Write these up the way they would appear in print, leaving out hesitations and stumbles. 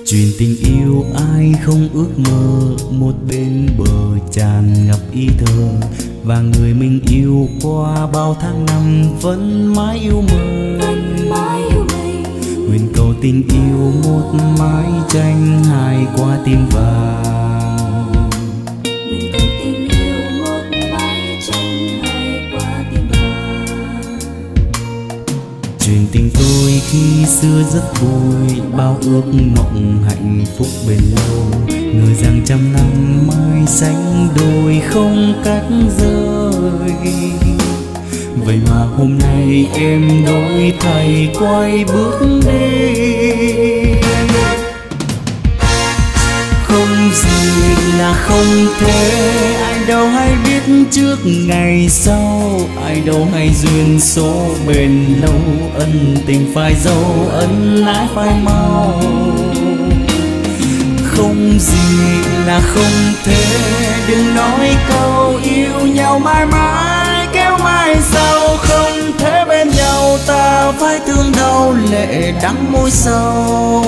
Chuyện tình yêu ai không ước mơ, một bên bờ tràn ngập ý thơ, và người mình yêu qua bao tháng năm vẫn mãi yêu mình. Nguyện cầu tình yêu một mái tranh hài qua tim vàng. Nguyện cầu tình yêu một mái tranh hài qua tim vàng. Chuyện tình tôi khi xưa rất vui, bao ước mộng hạnh phúc bền lâu, ngờ rằng trăm năm mai sánh đôi không cách rời. Vậy mà hôm nay em đổi thay quay bước đi. Không gì là không thể, ai đâu hay biết trước ngày sau, ai đâu hay duyên số bền lâu, ân tình phải dấu, ân ái phải mau. Không gì là không thể, đừng nói câu yêu nhau mãi mãi kéo mai sau. Không thể bên nhau ta phải thương đau lệ đắng môi sâu.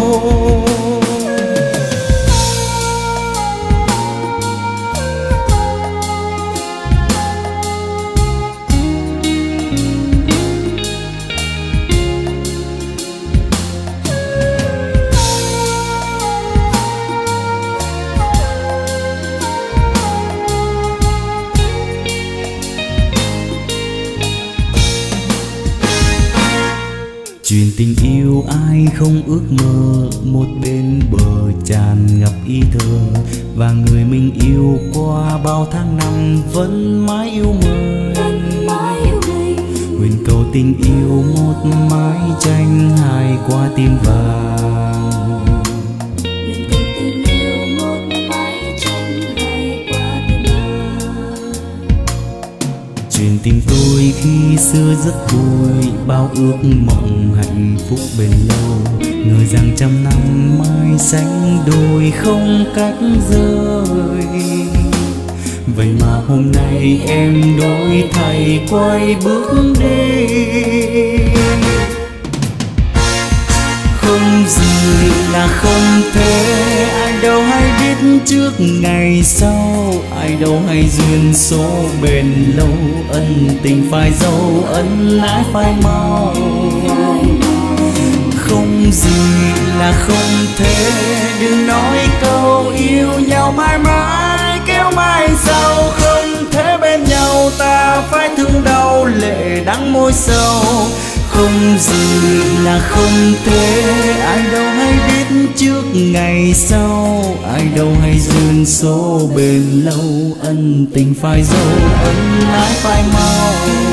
Chuyện tình yêu ai không ước mơ, một bên bờ tràn ngập ý thơ, và người mình yêu qua bao tháng năm vẫn mãi yêu mình. Nguyện cầu tình yêu một mái tranh hài qua tim vàng. Nguyện cầu tình yêu một mái tranh hài qua tim vàng. Chuyện tình tôi khi xưa rất vui, bao ước mộng hạnh phúc bền lâu, ngờ rằng trăm năm mai sánh đôi không cách rời. Vậy mà hôm nay em đổi thay quay bước đi. Không gì là không thể, ai đâu hay biết trước ngày sau, ai đâu hay duyên số bền lâu, ân tình phải dấu, ân ái phải mau. Không gì là không thể, đừng nói câu yêu nhau mãi mãi kéo mai sau. Không thể bên nhau ta phải thương đau lệ đắng môi sâu. Không gì là không thể, ai đâu hay biết trước ngày sau, ai đâu hay duyên số bền lâu, ân tình phải dấu, ân ái phải mau.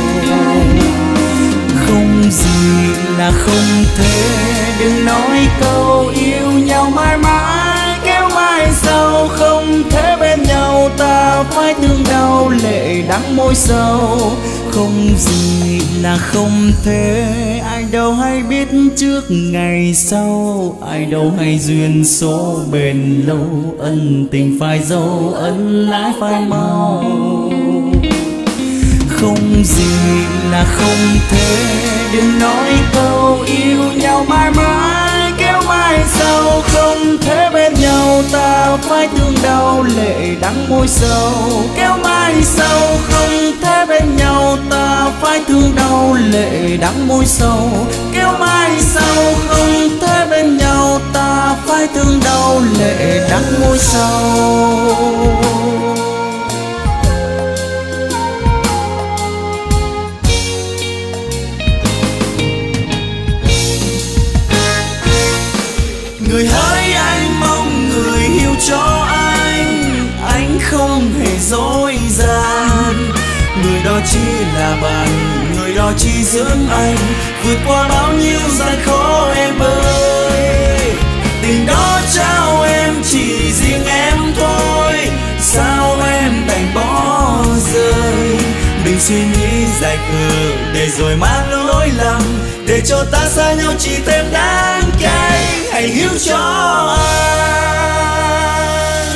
Không gì là không thể, đừng nói câu yêu nhau mãi mãi kéo mai sau. Không thể bên nhau ta phải thương đau lệ đắng môi sâu. Không gì là không thể, ai đâu hay biết trước ngày sau, ai đâu hay duyên số bền lâu, ân tình phải dấu, ân ái phải mau. Không gì là không thể, đừng nói câu yêu nhau mãi mãi kéo mai sau. Không thể bên nhau ta phải thương đau lệ đắng môi sâu kéo mai sau. Không thể bên nhau ta phải thương đau lệ đắng môi sâu kéo mai sau. Không thể bên nhau ta phải thương đau lệ đắng môi sâu. Người hỡi anh mong người hiểu cho anh không hề dối gian. Người đó chỉ là bạn, người đó chỉ dưỡng anh vượt qua bao nhiêu gian khó em ơi. Tình đó trao em chỉ riêng em thôi, sao em đành bỏ rơi. Đừng suy nghĩ dài khờ để rồi mang lỗi lầm, để cho ta xa nhau chỉ thêm đắng cay. Hãy hiểu cho anh,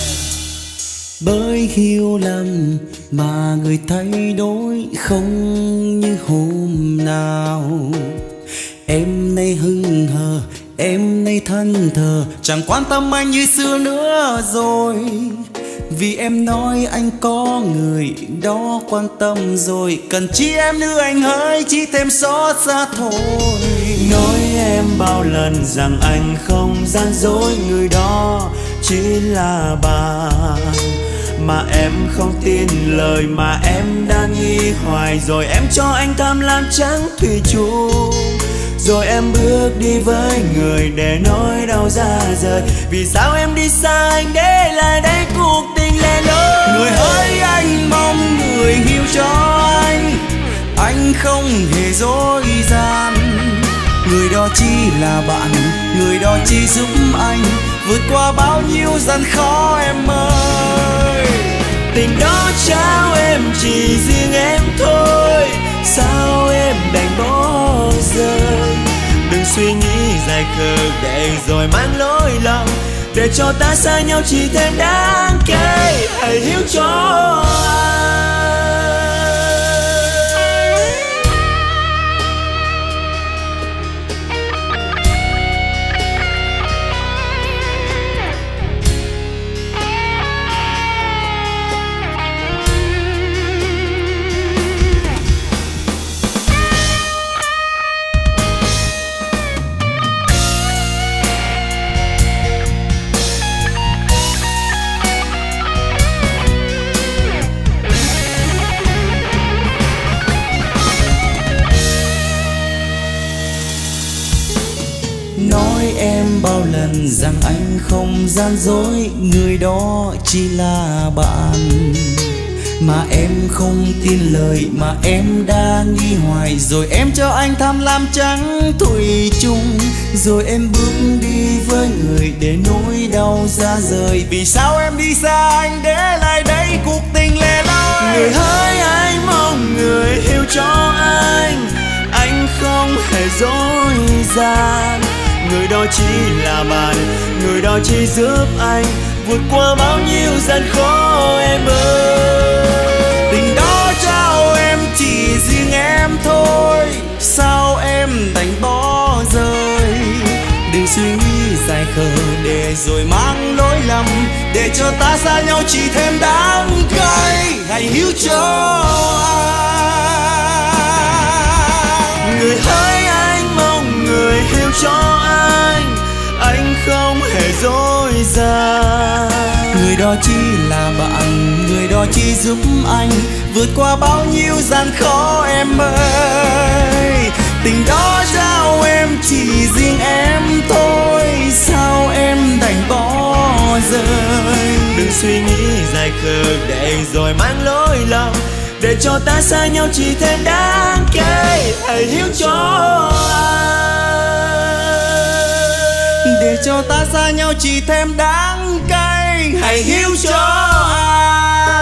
bởi hiểu lầm mà người thay đổi không như hôm nào. Em nay hững hờ Em nay thân thờ chẳng quan tâm anh như xưa nữa rồi, vì em nói anh có người đó quan tâm rồi. Cần chi em nữa anh hỡi, chỉ thêm xót xa thôi. Nói em bao lần rằng anh không gian dối, người đó chỉ là bạn. Mà em không tin lời mà em đang nghi hoài. Rồi em cho anh tham lam trắng thủy chung, rồi em bước đi với người để nỗi đau ra rời. Vì sao em đi xa anh để lại đây cuộc tình lẻ loi. Người hỡi anh mong người hiểu cho anh không hề dối gian. Người đó chỉ là bạn, người đó chỉ giúp anh vượt qua bao nhiêu gian khó em ơi. Tình đó trao em chỉ riêng em thôi, sao em đành bỏ rơi. Đừng suy nghĩ dài khờ để rồi mang lỗi lầm, để cho ta xa nhau chỉ thêm đáng kể. Hãy hiểu cho anh. Nói em bao lần rằng anh không gian dối, người đó chỉ là bạn. Mà em không tin lời mà em đang nghi hoài. Rồi em cho anh tham lam trắng thủy chung, rồi em bước đi với người để nỗi đau ra rời. Vì sao em đi xa anh để lại đây cuộc tình lẻ loi. Người hỡi anh mong người hiểu cho anh không hề dối gian. Người đó chỉ là bạn, người đó chỉ giúp anh vượt qua bao nhiêu gian khó em ơi. Tình đó trao em chỉ riêng em thôi, sao em đành bỏ rơi. Đừng suy nghĩ dài khờ để rồi mang lỗi lầm, để cho ta xa nhau chỉ thêm đắng cay. Hãy hiểu cho anh. Người hỡi anh mong người hiểu cho anh không hề dối gian. Người đó chỉ là bạn, người đó chỉ giúp anh vượt qua bao nhiêu gian khó em ơi. Tình đó trao em chỉ riêng em thôi, sao em đành bỏ rơi. Đừng suy nghĩ dài khờ để rồi mang lỗi lầm, để cho ta xa nhau chỉ thêm đáng kể. Hãy hiểu cho anh, để cho ta xa nhau chỉ thêm đắng cay. Hãy hiểu cho anh.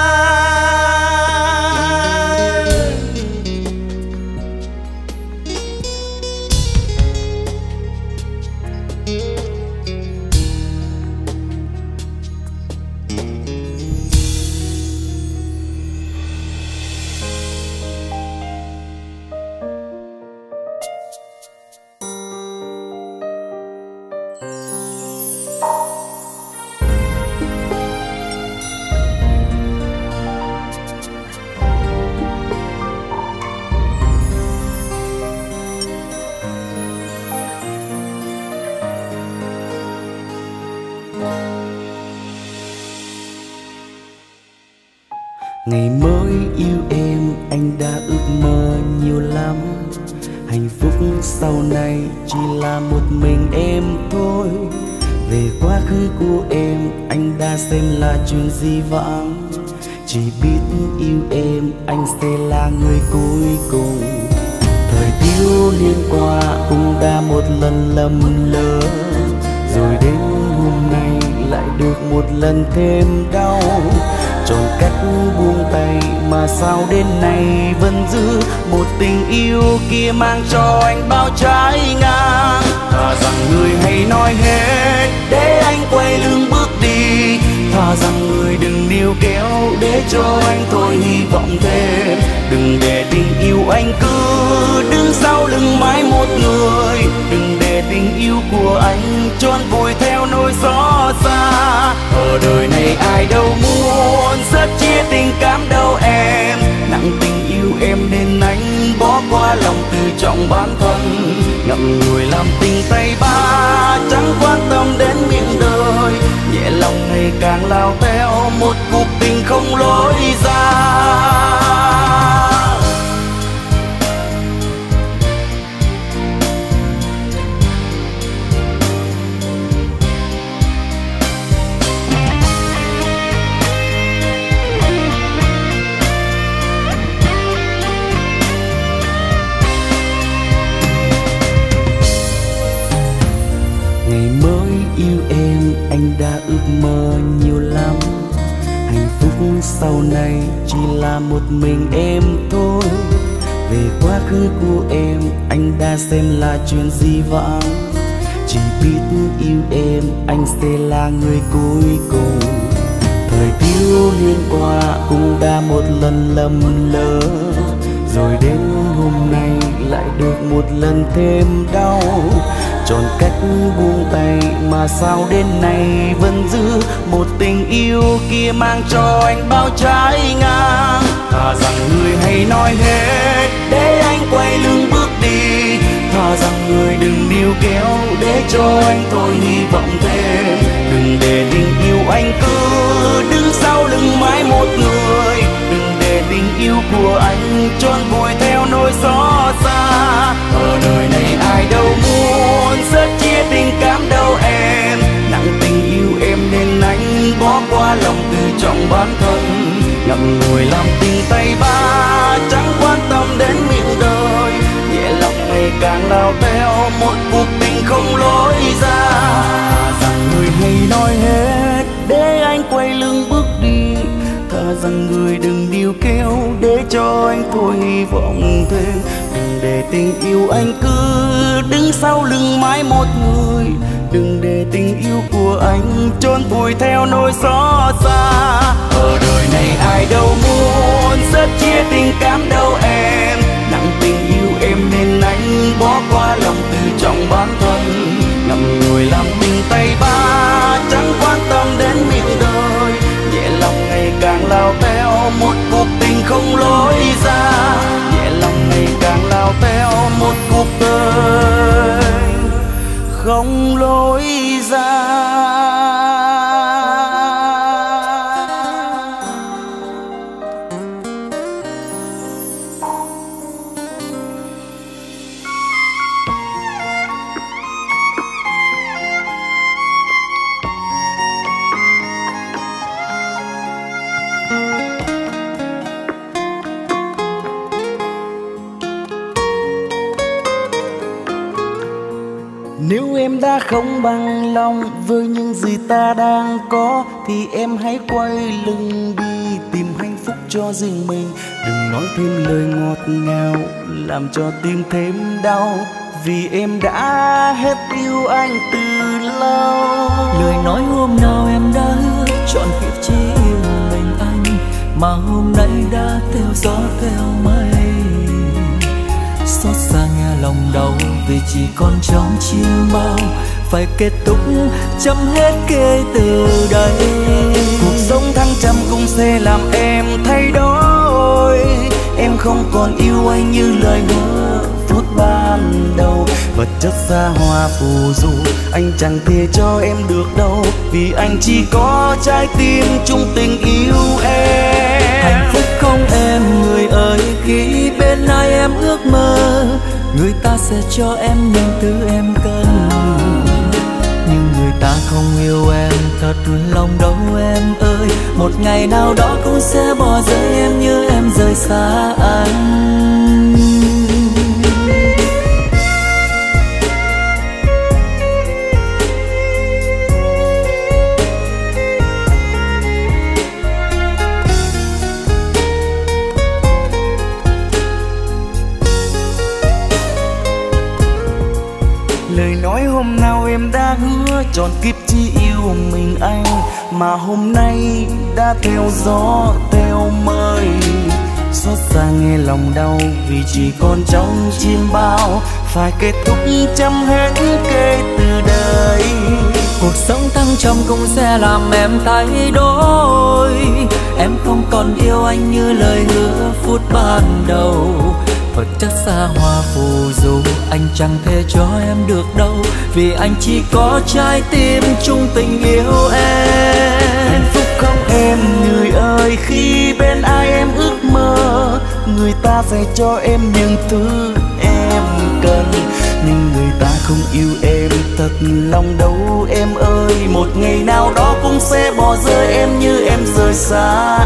Ngày mới yêu em anh đã ước mơ nhiều lắm. Hạnh phúc sau này chỉ là một mình em thôi. Về quá khứ của em anh đã xem là chuyện di vãng. Chỉ biết yêu em anh sẽ là người cuối cùng. Thời thiếu niên qua cũng đã một lần lầm lỡ, rồi đến hôm nay lại được một lần thêm đau. Chọn cách buông tay mà sao đến nay vẫn giữ một tình yêu kia mang cho anh bao trái ngang. Thà rằng người hãy nói hết để anh quay lưng bước đi. Thà rằng người đừng níu kéo để cho anh thôi hy vọng thêm. Đừng để tình yêu anh cứ đứng sau lưng mãi một người. Đừng để tình yêu của anh chôn vùi theo nỗi xót xa. Ở đời này ai đâu muốn rất chia tình cảm đâu em, nặng tình yêu em nên anh bỏ qua lòng tự trọng bản thân, ngậm ngùi làm tình tay ba chẳng quan tâm đến miệng đời, nhẹ lòng ngày càng lao theo một cuộc tình không lối ra. Yêu em anh đã ước mơ nhiều lắm, hạnh phúc sau này chỉ là một mình em thôi. Về quá khứ của em anh đã xem là chuyện di vãng, chỉ biết yêu em anh sẽ là người cuối cùng. Thời thiếu niên qua cũng đã một lần lầm lỡ, rồi đến hôm nay lại được một lần thêm đau. Chọn cách buông tay mà sao đến nay vẫn giữ một tình yêu kia mang cho anh bao trái ngang. Thà rằng người hãy nói hết để anh quay lưng bước đi, thà rằng người đừng níu kéo để cho anh thôi hy vọng thêm. Đừng để tình yêu anh cứ đứng sau lưng mãi một người, đừng để tình yêu của anh chôn vùi theo nỗi xót xa. Ở đời này ai đâu muốn rất chia tình cảm đâu em, nặng tình yêu em nên anh bỏ qua lòng tự trọng bản thân, ngậm ngùi làm tình tay ba chẳng quan tâm đến miệng đời, nhẹ lòng ngày càng lao theo một cuộc tình không lối ra. Rằng người hãy nói hết để anh quay lưng bước đi, thà rằng người đừng níu kéo để cho anh thôi hy vọng thêm. Đừng để tình yêu anh cứ đứng sau lưng mãi một người, đừng để tình yêu của anh chôn vùi theo nỗi xót xa. Ở đời này ai đâu muốn rất chia tình cảm đâu em, nặng tình yêu em nên anh bỏ qua lòng tự trọng bản thân, ngậm ngùi làm tình tay ba chẳng quan tâm đến miệng đời, nhẹ lòng ngày càng lao theo một cuộc tình không lối ra, nhẹ lòng ngày càng lao theo một cuộc đời không lối ra. Nếu em đã không bằng lòng với những gì ta đang có, thì em hãy quay lưng đi tìm hạnh phúc cho riêng mình. Đừng nói thêm lời ngọt ngào làm cho tim thêm đau, vì em đã hết yêu anh từ lâu. Lời nói hôm nào em đã hứa chọn kiếp chỉ yêu mình anh, mà hôm nay đã theo gió theo mây. Xót xa nghe lòng đau vì chỉ còn trong chim bao, phải kết thúc chấm hết kể từ đây. Cuộc sống thăng trầm cũng sẽ làm em thay đổi, em không còn yêu anh như lời hứa phút ban đầu. Vật chất xa hoa phù du anh chẳng thể cho em được đâu, vì anh chỉ có trái tim chung tình yêu em. Hạnh phúc không em người ơi, khi bên ai em ước mơ, người ta sẽ cho em những thứ em cần. Nhưng người ta không yêu em thật lòng đâu em ơi, một ngày nào đó cũng sẽ bỏ rơi em như em rời xa anh. Lời nói hôm nào em đã hứa trọn kiếp chỉ yêu mình anh, mà hôm nay đã theo gió theo mây. Xót xa nghe lòng đau vì chỉ còn trong chim bao, phải kết thúc chấm hết kể từ đây. Cuộc sống thăng trầm cũng sẽ làm em thay đổi. Em không còn yêu anh như lời hứa phút ban đầu. Vật chất xa hoa phù du anh chẳng thể cho em được đâu, vì anh chỉ có trái tim chung tình yêu em. Hạnh phúc không em người ơi, khi bên ai em ước mơ, người ta sẽ cho em những thứ em cần. Nhưng người ta không yêu em thật lòng đâu em ơi, một ngày nào đó cũng sẽ bỏ rơi em như em rời xa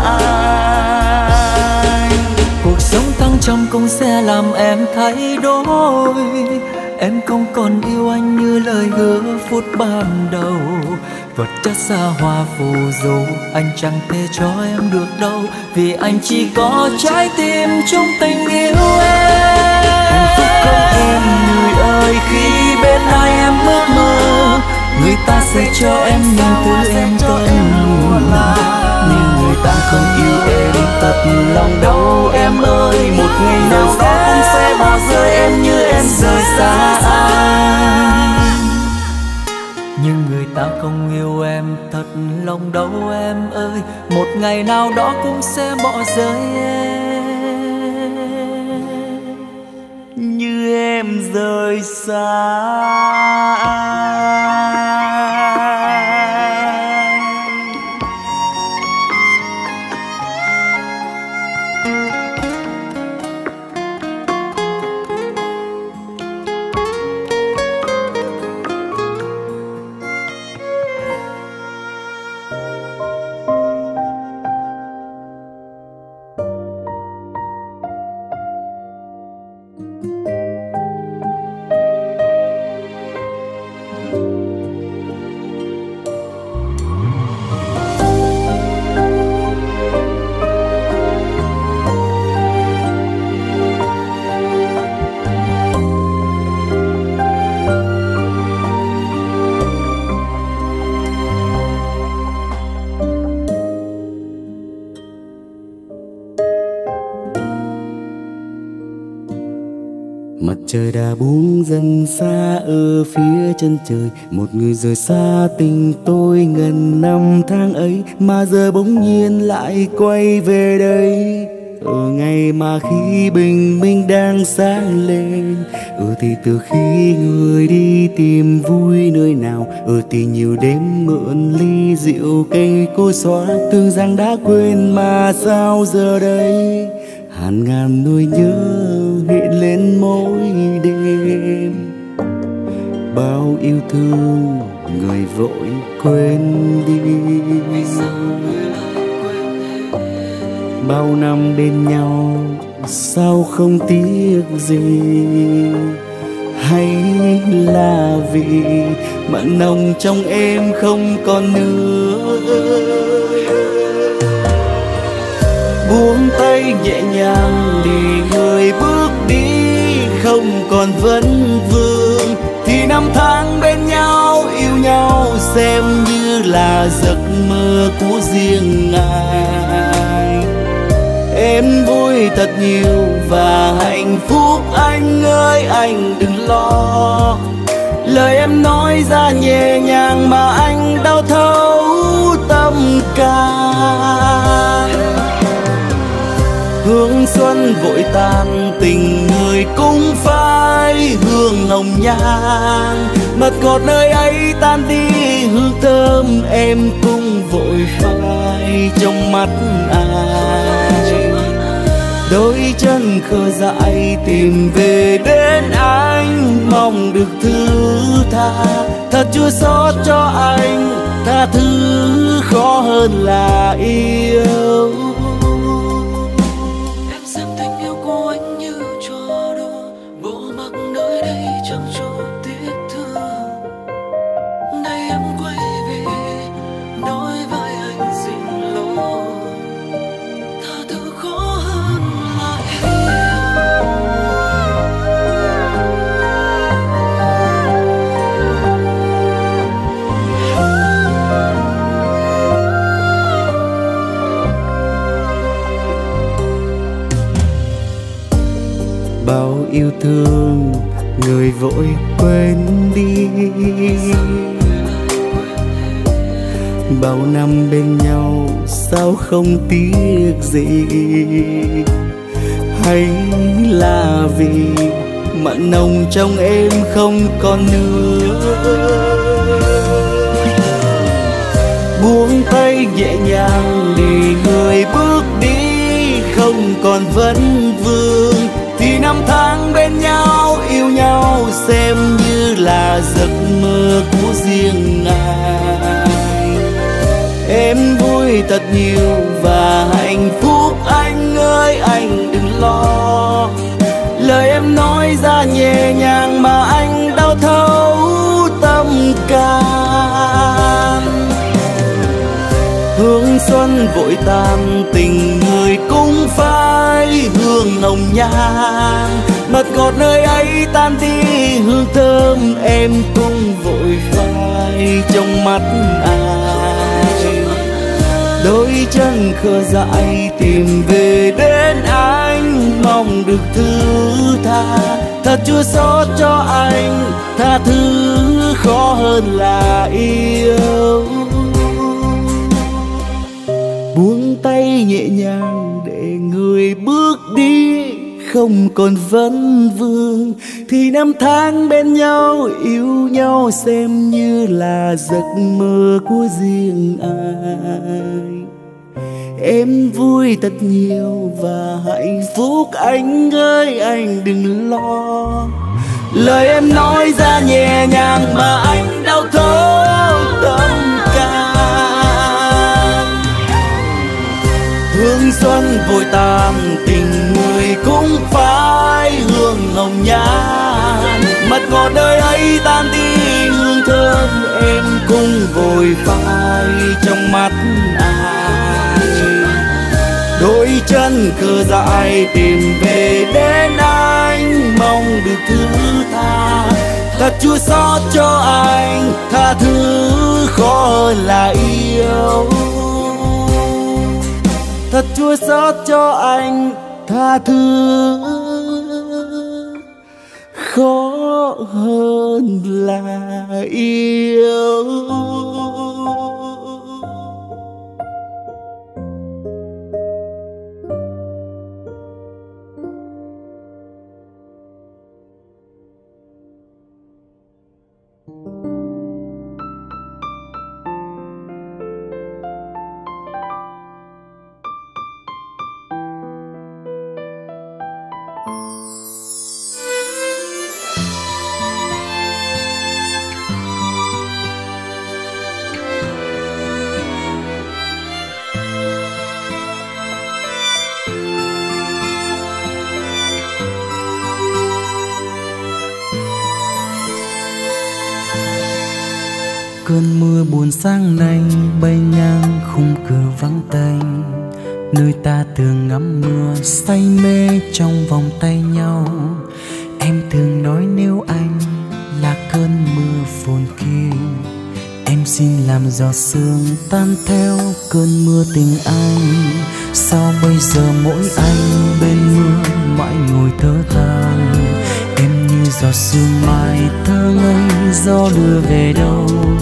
anh. Cuộc sống thăng trầm cũng sẽ làm em thay đổi. Em không còn yêu anh như lời hứa phút ban đầu. Vật chất xa hoa phù du anh chẳng thể cho em được đâu, vì anh chỉ có trái tim trong tình yêu em. Hạnh phúc không em người ơi, khi bên ai em ước mơ, người ta sẽ cho em những thứ em cần. Nhưng người ta không yêu em thật lòng đâu em ơi, một ngày nào đó cũng sẽ bỏ rơi em như em rời xa anh. Nhưng người ta không yêu em thật lòng đâu em ơi, một ngày nào đó cũng sẽ bỏ rơi em như em rời xa anh. Mặt trời đã buông dần xa ở phía chân trời, một người rời xa tình tôi ngần năm tháng ấy, mà giờ bỗng nhiên lại quay về đây. Ở ngày mà khi bình minh đang sáng lên, thì từ khi người đi tìm vui nơi nào, thì nhiều đêm mượn ly rượu cây cối xóa, tưởng rằng đã quên mà sao giờ đây hàng ngàn nỗi nhớ hiện lên mỗi đêm. Bao yêu thương người vội quên đi, bao năm bên nhau sao không tiếc gì, hay là vì mặn nồng trong em không còn nữa. Buông tay nhẹ nhàng để người bước đi, không còn vấn vương thì năm tháng bên nhau yêu nhau xem như là giấc mơ của riêng ai. Em vui thật nhiều và hạnh phúc anh ơi, anh đừng lo. Lời em nói ra nhẹ nhàng mà anh đau thấu tâm can. Hương xuân vội tan, tình người cũng phai hương hồng nhan. Mật ngọt nơi ấy tan đi, hương thơm em cũng vội phai trong mắt ai. Đôi chân khờ dại tìm về đến anh, mong được thứ tha. Thật chua xót cho anh, tha thứ khó hơn là yêu. Bao yêu thương người vội quên đi. Bao năm bên nhau sao không tiếc gì, hay là vì mặn nồng trong em không còn nữa. Buông tay nhẹ nhàng để người bước đi, không còn vấn vương thì năm tháng bên nhau yêu nhau xem như là giấc mơ của riêng ai. Em vui thật nhiều và hạnh phúc anh ơi, anh đừng lo. Lời em nói ra nhẹ nhàng mà anh đau thấu tâm can. Hương xuân vội tàn, tình người cũng phai hương nồng nàn. Mật ngọt nơi ấy tan đi, hương thơm em cũng vội phai trong mắt ai. Đôi chân khờ dại tìm về đến anh, mong được thứ tha. Thật chua xót cho anh, tha thứ khó hơn là yêu. Buông tay nhẹ nhàng để người bước đi, không còn vấn vương thì năm tháng bên nhau yêu nhau xem như là giấc mơ của riêng ai. Em vui thật nhiều và hạnh phúc anh ơi, anh đừng lo. Lời em nói ra nhẹ nhàng mà anh đau thấu tâm can. Hương xuân vội tàn, tình người cũng phai hương hồng nhan. Mật ngọt nơi ấy tan đi, hương thơm em cũng vội phai trong mắt ai. Đôi chân khờ dại tìm về đến anh, mong được thứ tha. Thật chua xót cho anh, tha thứ khó hơn là yêu. Thật chua xót cho anh, tha thứ khó hơn là yêu. Cơn mưa buồn sáng nay bay ngang khung cửa vắng tanh, nơi ta thường ngắm mưa say mê trong vòng tay nhau. Em thường nói nếu anh là cơn mưa phồn kia, em xin làm giọt sương tan theo cơn mưa tình anh. Sao bây giờ mỗi anh bên mưa mãi ngồi thở than, em như giọt sương mai thơ ngây gió đưa về đâu.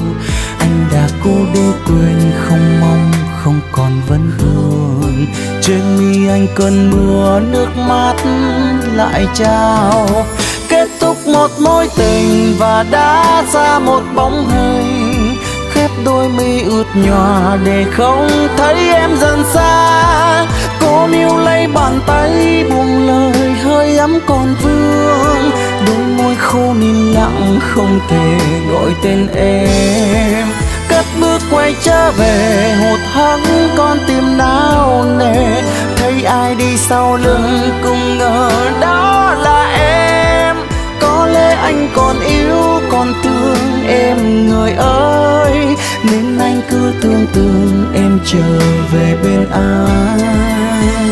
Anh đã cố để quên, không mong không còn vẫn thương. Trên mi anh cơn mưa nước mắt lại trao, kết thúc một mối tình và đã ra một bóng hình. Khép đôi mi ướt nhòa để không thấy em dần xa. Cô níu lấy bàn tay buông lời hơi ấm còn vương, đôi môi khô nín lặng không thể gọi tên em. Cất bước quay trở về hụt hẫng con tim nao nề, thấy ai đi sau lưng cũng ngờ đó là em. Có lẽ anh còn yêu còn thương em người ơi, nên anh cứ tưởng tượng em trở về bên anh.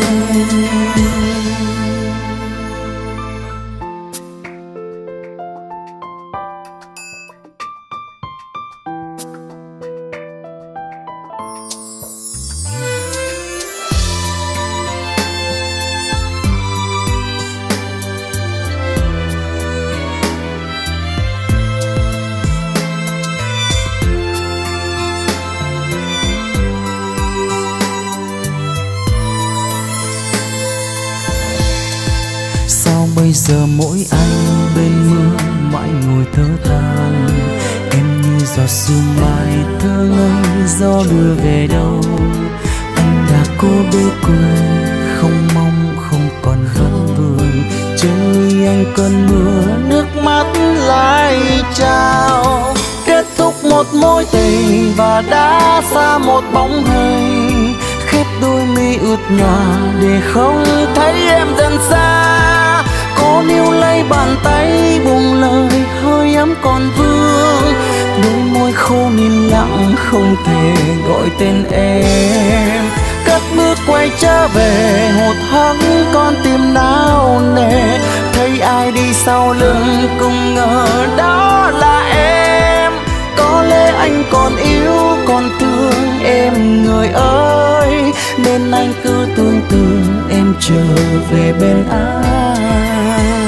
giờ mỗi anh bên mưa mãi ngồi thở than. Em như giọt sương mai thơ ngây gió đưa về đâu. Anh đã cố bế quên, không mong không còn vấn vương. Trời anh cơn mưa nước mắt lại trao. Kết thúc một mối tình và đã xa một bóng hình. Khép đôi mi ướt nhòa để không thấy em dần xa. Cố níu lấy bàn tay buông lời hơi ấm còn vương. Đôi môi khô nín lặng không thể gọi tên em. Cất bước quay trở về hụt hẫng con tim nao nề. Thấy ai đi sau lưng cũng ngờ đó là em. Có lẽ anh còn yêu còn thương em người ơi, nên anh cứ tưởng tượng em trở về bên ai.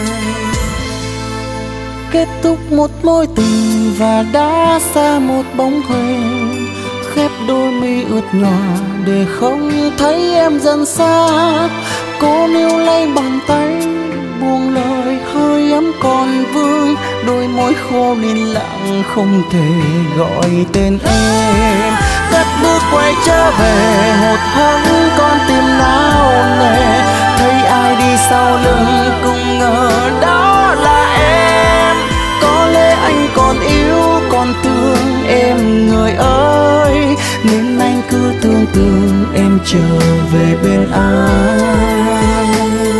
Kết thúc một mối tình và đã xa một bóng hình. Khép đôi mi ướt nhòa để không thấy em dần xa. Cố níu lấy bàn tay buông lời hơi ấm còn vương. Đôi môi khô nín lặng không thể gọi tên em. Cất bước quay trở về hụt hẫng con tim nao nề. Thấy ai đi sau lưng cũng ngờ đó là em. Có lẽ anh còn yêu còn thương em người ơi, nên anh cứ tưởng tượng em trở về bên ai.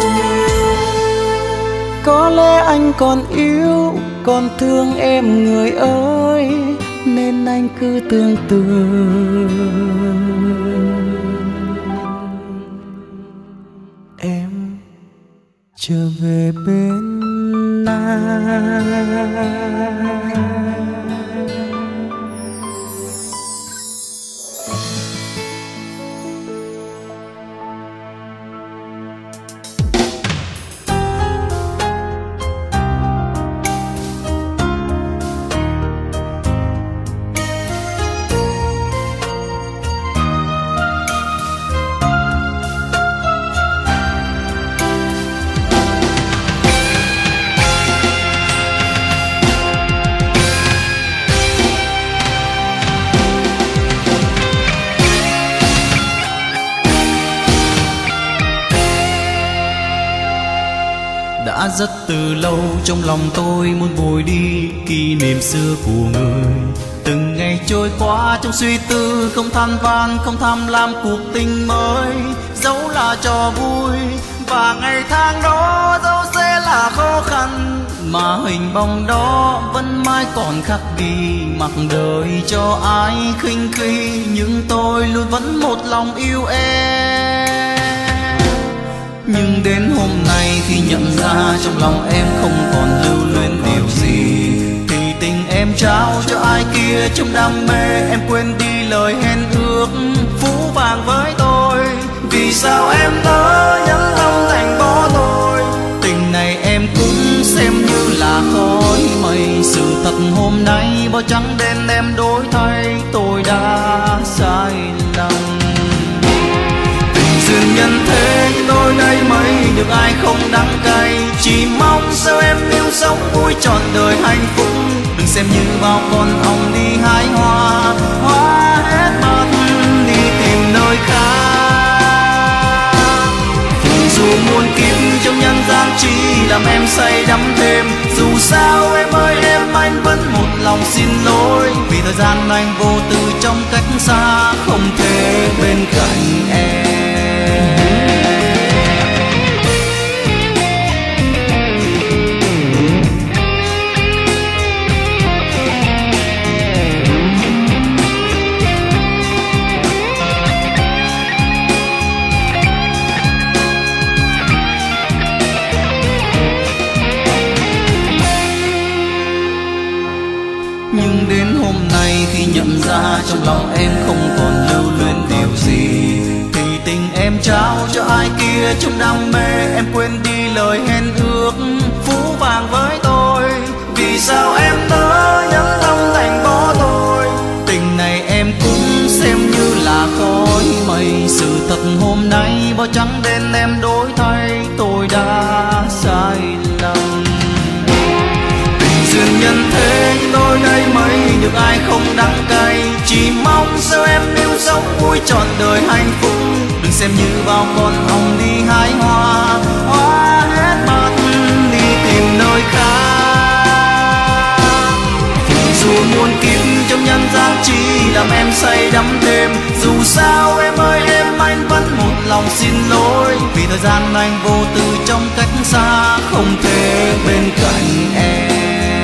Có lẽ anh còn yêu còn thương em người ơi, nên anh cứ tưởng tượng em trở về bên ai. Đã rất từ lâu trong lòng tôi muốn vùi đi kỷ niệm xưa của người. Từng ngày trôi qua trong suy tư, không than van không tham lam cuộc tình mới. Dẫu là trò vui và ngày tháng đó dẫu sẽ là khó khăn, mà hình bóng đó vẫn mãi còn khắc ghi. Mặc đời cho ai khinh khi, nhưng tôi luôn vẫn một lòng yêu em. Nhưng đến hôm nay khi nhận ra trong lòng em không còn lưu luyến điều gì, thì tình em trao cho ai kia trong đam mê. Em quên đi lời hẹn ước phũ phàng với tôi. Vì sao em nỡ nhẫn tâm thành bỏ tôi? Tình này em cũng xem như là khói mây. Sự thật hôm nay bao trắng đen em đổi thay, tôi đã sai lầm. Duyên nhân thế nhưng tôi đây mấy được ai không đắng cay. Chỉ mong sao em yêu sống vui trọn đời hạnh phúc. Đừng xem như bao con ong đi hái hoa, hoa hết mất đi tìm nơi khác. Dù muôn kiếp trong nhân gian chỉ làm em say đắm thêm. Dù sao em ơi em, anh vẫn một lòng xin lỗi. Vì thời gian anh vô tư trong cách xa, không thể bên cạnh em. Nhưng đến hôm nay khi nhận ra trong lòng em không còn lưu luyến điều gì, thì tình em trao cho ai kia trong đam mê. Em quên đi lời hẹn ước phũ phàng với tôi. Vì sao em nỡ nhẫn tâm thành bỏ tôi? Tình này em cũng xem như là khói mây. Sự thật hôm nay bao trắng đen em đổi thay, tôi đã sai nhân thế tôi đây mấy được ai không đắng cay. Chỉ mong sao em yêu sống vui trọn đời hạnh phúc, đừng xem như bao con ong đi hái hoa, hoa hết mất đi tìm nơi khác. Dù muôn kiếp trong nhân gian chỉ làm em say đắm thêm, dù sao em ơi em anh vẫn một lòng xin lỗi, vì thời gian anh vô tư trong cách xa không thể bên cạnh em.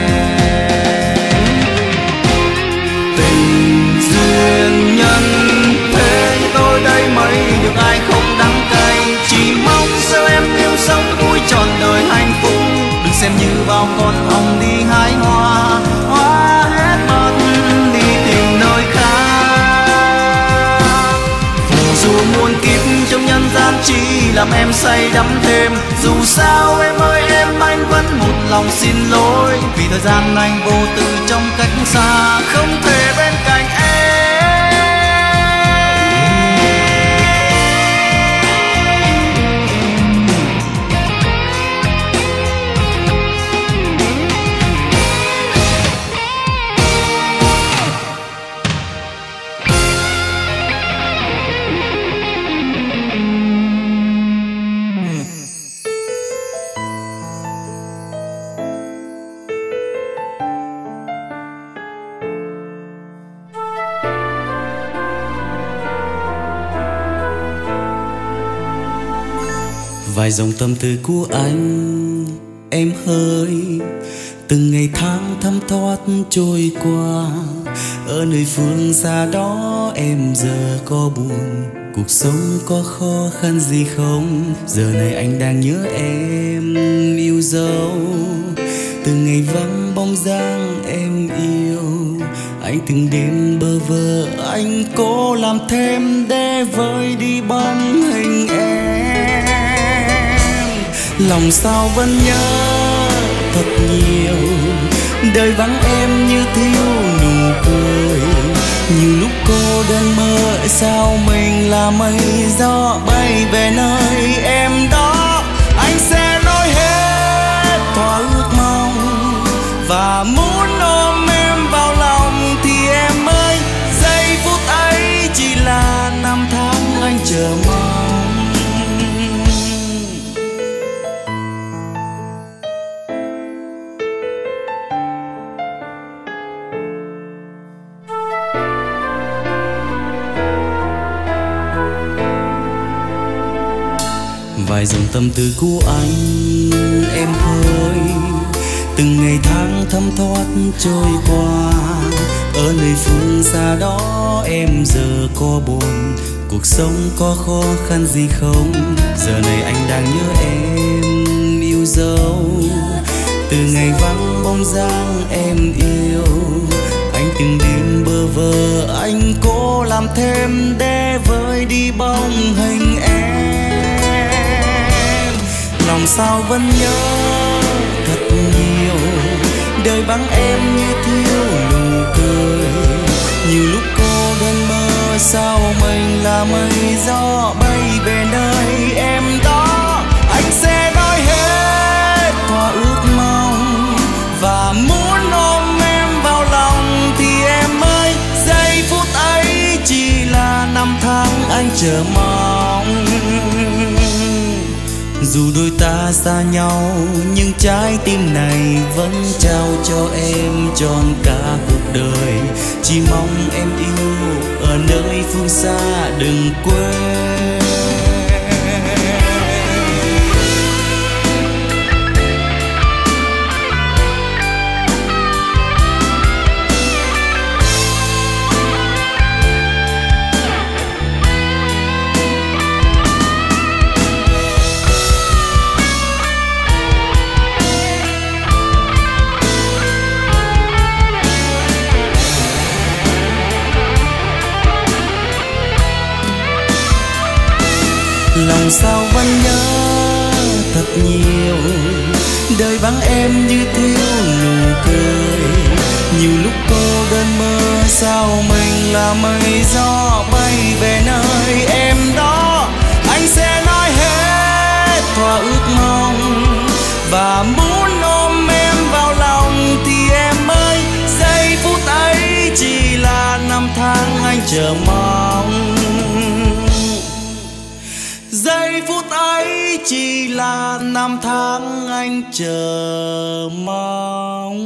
Tình duyên nhân thế tôi đây mấy được ai không đắng cay. Chỉ mong sao em yêu sống vui trọn đời hạnh phúc, đừng xem như bao con ong đi hái hoa, hoa hết mất đi tìm nơi khác. Dù muôn kiếp trong nhân gian chỉ làm em say đắm thêm, dù sao em ơi em anh vẫn một lòng xin lỗi, vì thời gian anh vô tư trong cách xa không thể bên cạnh em. Vài dòng tâm tư của anh em hỡi, từng ngày tháng thấm thoát trôi qua. Ở nơi phương xa đó em giờ có buồn, cuộc sống có khó khăn gì không? Giờ này anh đang nhớ em yêu dấu, từng ngày vắng bóng dáng em yêu. Anh từng đêm bơ vơ anh cố làm thêm để vơi đi bóng hình em. Lòng sao vẫn nhớ thật nhiều, đời vắng em như thiếu nụ cười. Nhiều lúc cô đơn mơ sao mình là mây gió bay về nơi em đó. Anh sẽ nói hết thỏa ước mong và muốn ôm em vào lòng, thì em ơi giây phút ấy chỉ là năm tháng anh chờ mong. Vài dòng tâm tư của anh em ơi, từng ngày tháng thấm thoát trôi qua. Ở nơi phương xa đó em giờ có buồn, cuộc sống có khó khăn gì không? Giờ này anh đang nhớ em yêu dấu, từ ngày vắng bóng dáng em yêu. Anh từng đêm bơ vơ anh cố làm thêm để vơi đi bóng hình em. Lòng sao vẫn nhớ thật nhiều, đời vắng em như thiếu nụ cười. Nhiều lúc cô đơn mơ sao mình là mây gió bay về nơi em đó. Anh sẽ nói hết thỏa ước mong và muốn ôm em vào lòng, thì em ơi giây phút ấy chỉ là năm tháng anh chờ mong. Dù đôi ta xa nhau nhưng trái tim này vẫn trao cho em trọn cả cuộc đời. Chỉ mong em yêu ở nơi phương xa đừng quên. Lòng sao vẫn nhớ thật nhiều, đời vắng em như thiếu nụ cười. Nhiều lúc cô đơn mơ sao mình là mây gió bay về nơi em đó. Anh sẽ nói hết thỏa ước mong và muốn ôm em vào lòng, thì em chỉ là năm tháng anh chờ mong.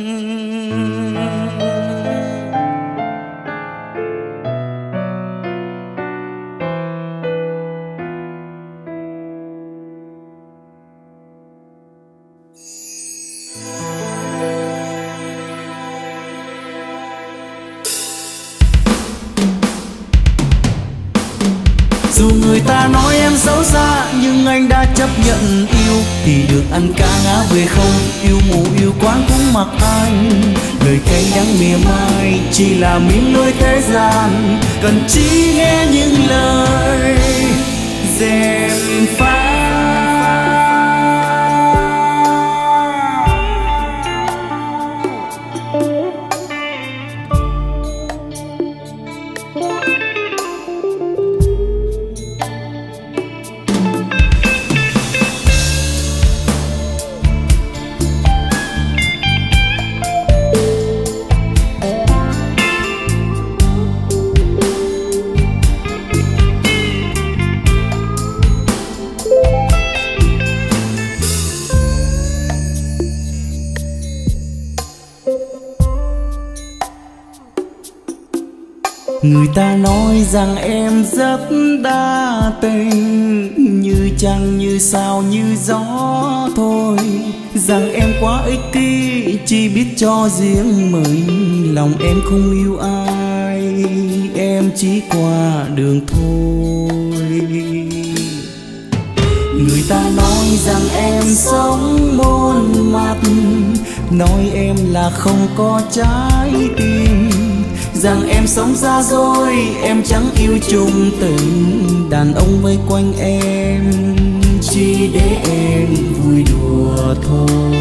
Dù người ta nói em xấu xa nhưng anh đã chấp nhận yêu, thì được ăn cá ngã về không. Yêu mù yêu quáng cũng mặc anh, lời cay đắng mỉa mai chỉ là miếng lưới thế gian. Cần chỉ nghe những lời gièm pha. Người ta nói rằng em rất đa tình, như trăng như sao như gió thôi. Rằng em quá ích kỷ, chỉ biết cho riêng mình. Lòng em không yêu ai, em chỉ qua đường thôi. Người ta nói rằng em sống môn mặt, nói em là không có trái tim. Rằng em sống xa xôi, em chẳng yêu chung tình. Đàn ông vây quanh em chỉ để em vui đùa thôi.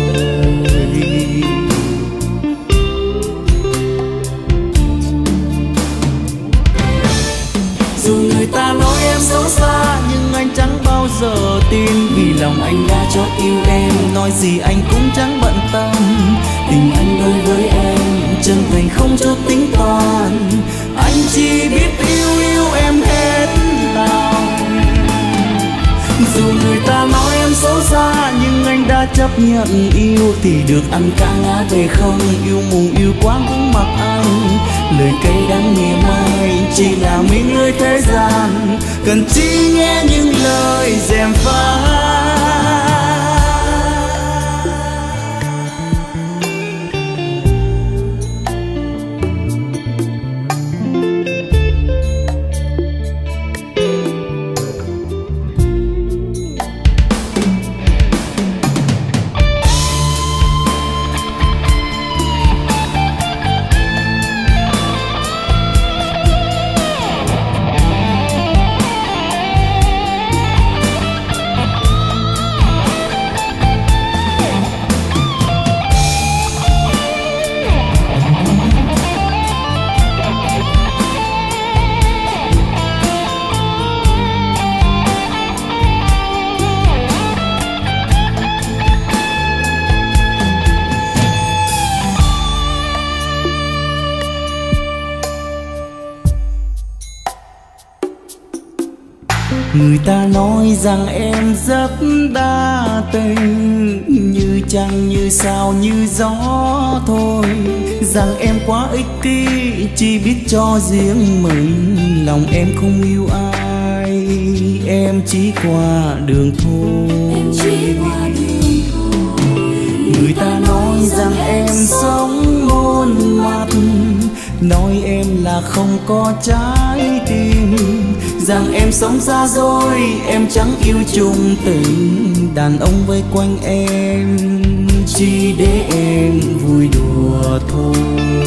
Dù người ta nói em xấu xa nhưng anh chẳng bao giờ tin, vì lòng anh đã chót yêu em. Nói gì anh cũng chẳng bận tâm, tình anh đối với em chân thành không chút tính toán. Anh chỉ biết yêu em hết lòng. Dù người ta nói em xấu xa nhưng anh đã chấp nhận yêu, thì được ăn cá ngã về không. Yêu mù yêu quáng cũng mặc anh, lời cay đắng mỉa mai chỉ là miếng lưới thế gian. Cần chỉ nghe những lời gièm pha. Người ta nói rằng em rất đa tình, như trăng như sao như gió thôi. Rằng em quá ích kỷ, chỉ biết cho riêng mình. Lòng em không yêu ai, em chỉ qua đường thôi. Người ta nói rằng em sống môn mặt, nói em là không có trái tim. Rằng em sống xa xôi, em chẳng yêu chung tình. Đàn ông vây quanh em chỉ để em vui đùa thôi.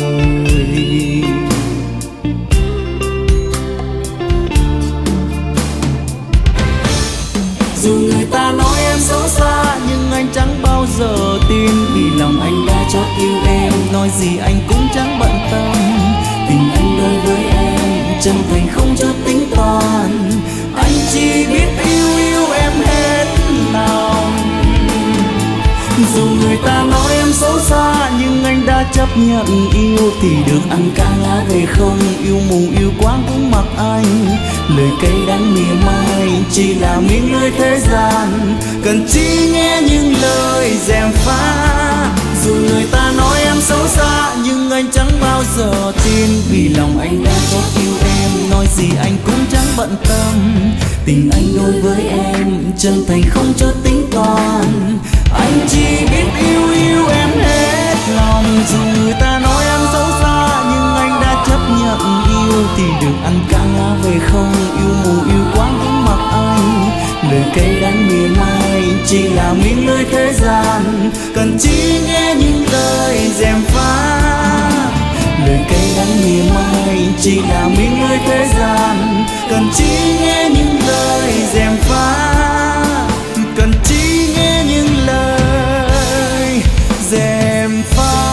Dù người ta nói em xấu xa nhưng anh chẳng bao giờ tin, vì lòng anh đã chót yêu em. Nói gì anh cũng chẳng bận tâm, tình anh đối với em chân thành không chút tính toán. Anh chỉ biết yêu em hết lòng. Dù người ta nói em xấu xa nhưng anh đã chấp nhận yêu thì được ăn cá ngã về không. Yêu mù yêu quáng cũng mặc anh, lời cay đắng mỉa mai chỉ là miếng lưới thế gian. Cần chỉ nghe những lời gièm pha, dù người ta nói em xấu xa nhưng anh chẳng bao giờ tin. Vì lòng anh đã rất yêu em, nói gì anh cũng chẳng bận tâm. Tình anh đối với em chân thành không chút tính toán. Anh chỉ biết yêu em hết lòng. Dù người ta nói em xấu xa nhưng anh đã chấp nhận yêu thì được ăn cá ngã về không. Yêu mù yêu quáng cũng mặc anh, lời cay đắng mỉa mai chỉ là miếng lưới thế gian. Cần chỉ nghe những lời gièm pha, lời cay đắng mỉa mai chỉ là miếng lưới thế gian. Cần chỉ nghe những lời gièm pha, cần chỉ nghe những lời gièm pha.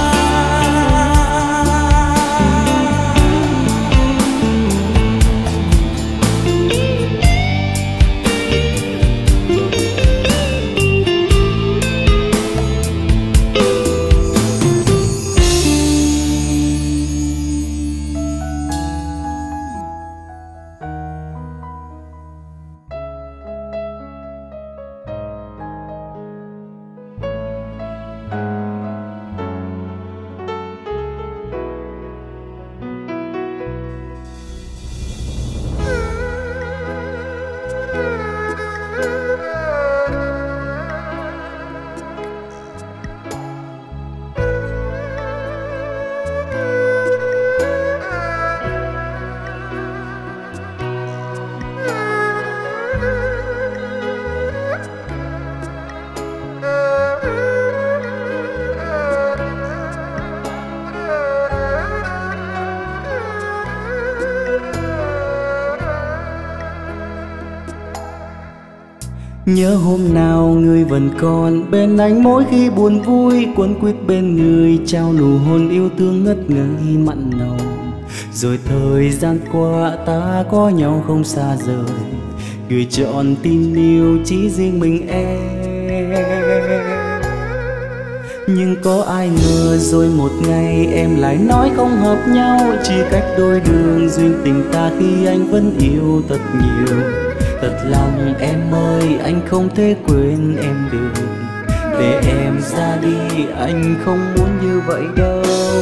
Nhớ hôm nào người vẫn còn bên anh, mỗi khi buồn vui quấn quýt bên người, trao nụ hôn yêu thương ngất ngây mặn nồng. Rồi thời gian qua ta có nhau không xa rời, gửi trọn tin yêu chỉ riêng mình em. Nhưng có ai ngờ rồi một ngày em lại nói không hợp nhau, chỉ cách đôi đường duyên tình ta khi anh vẫn yêu thật nhiều. Thật lòng em ơi, anh không thể quên em được. Để em ra đi, anh không muốn như vậy đâu.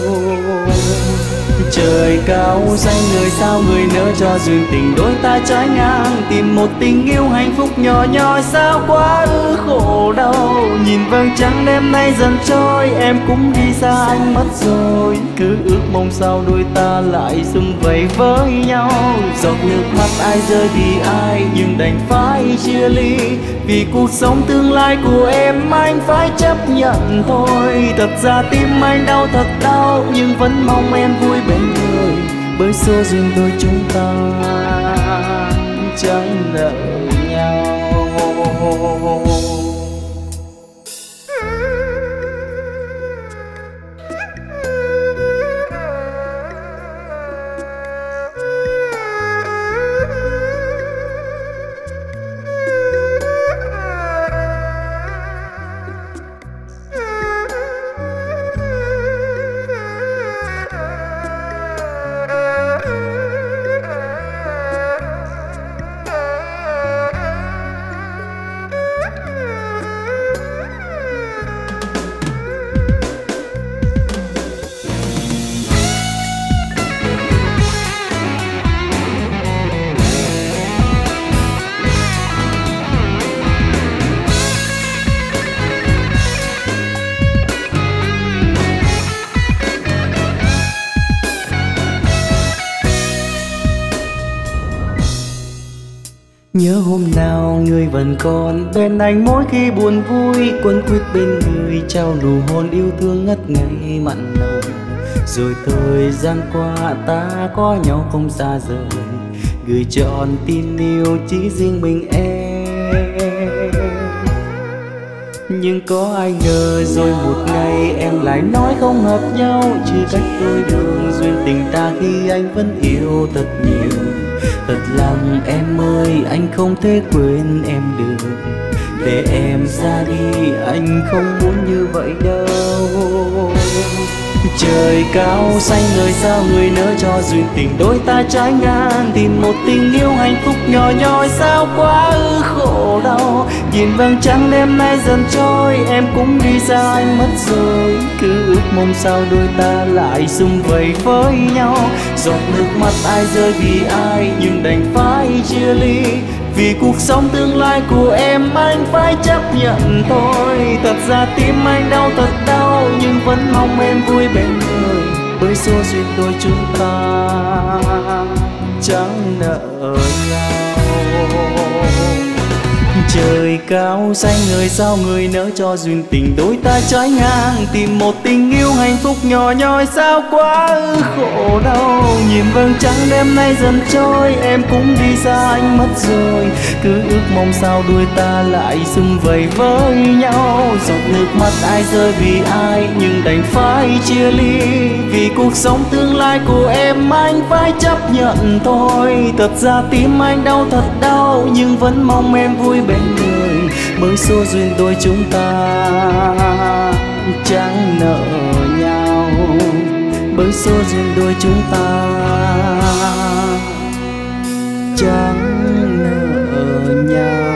Trời cao xanh người sao người nỡ cho duyên tình đôi ta trái ngang. Tìm một tình yêu hạnh phúc nhỏ nhoi sao quá ư khổ đau. Nhìn vầng trăng đêm nay dần trôi, em cũng đi xa anh mất rồi. Cứ ước mong sao đôi ta lại sum vầy với nhau. Giọt nước mắt ai rơi vì ai, nhưng đành phải chia ly. Vì cuộc sống tương lai của em anh phải chấp nhận thôi. Thật ra tim anh đau thật đau, nhưng vẫn mong em vui bên người. Bởi số duyên đôi chúng ta chẳng nợ nhau. Nhớ hôm nào người vẫn còn bên anh, mỗi khi buồn vui quấn quýt bên người, trao nụ hôn yêu thương ngất ngây mặn nồng. Rồi thời gian qua ta có nhau không xa rời, gửi trọn tin yêu chỉ riêng mình em. Nhưng có ai ngờ rồi một ngày em lại nói không hợp nhau, chỉ cách đôi đường duyên tình ta khi anh vẫn yêu thật nhiều. Thật lòng em ơi, anh không thể quên em được. Để em ra đi, anh không muốn như vậy đâu. Trời cao xanh người sao người nỡ cho duyên tình đôi ta trái ngang, tìm một tình yêu hạnh phúc nhỏ nhoi sao quá khổ đau. Nhìn vầng trăng đêm nay dần trôi, em cũng đi xa anh mất rồi. Cứ ước mong sao đôi ta lại sum vầy với nhau. Giọt nước mắt ai rơi vì ai nhưng đành phải chia ly. Vì cuộc sống tương lai của em anh phải chấp nhận thôi. Thật ra tim anh đau thật đau nhưng vẫn mong em vui bên người. Bởi số duyên đôi chúng ta chẳng nợ nhau. Trời cao xanh người sao người nỡ cho duyên tình đôi ta trái ngang, tìm một tình yêu hạnh phúc nhỏ nhoi sao quá khổ đau. Nhìn vầng trăng đêm nay dần trôi, em cũng đi xa anh mất rồi. Cứ ước mong sao đôi ta lại sum vầy với nhau. Giọt nước mắt ai rơi vì ai nhưng đành phải chia ly. Vì cuộc sống tương lai của em anh phải chấp nhận thôi. Thật ra tim anh đau thật đau nhưng vẫn mong em vui bên người. Bởi số duyên đôi chúng ta chẳng nợ nhau. Bởi số duyên đôi chúng ta chẳng nợ nhau.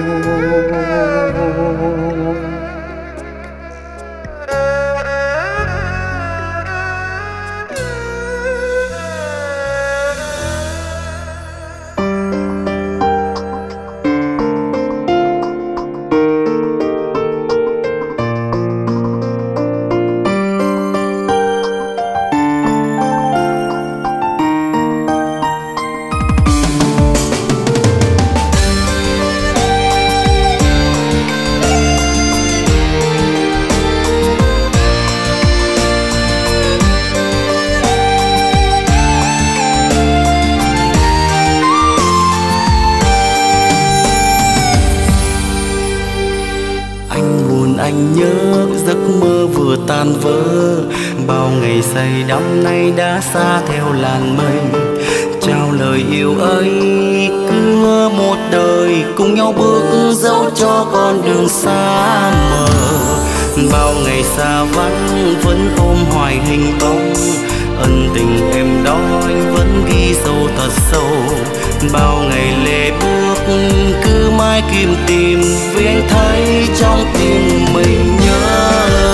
Anh nhớ giấc mơ vừa tan vỡ, bao ngày say đắm nay đã xa theo làn mây. Trao lời yêu ấy cứ một đời, cùng nhau bước dẫu cho con đường xa mờ. Bao ngày xa vắng vẫn ôm hoài hình bóng, ân tình em đó anh vẫn ghi sâu thật sâu. Bao ngày lệ bước cứ mãi kiếm tìm, vì anh thấy trong tim mình nhớ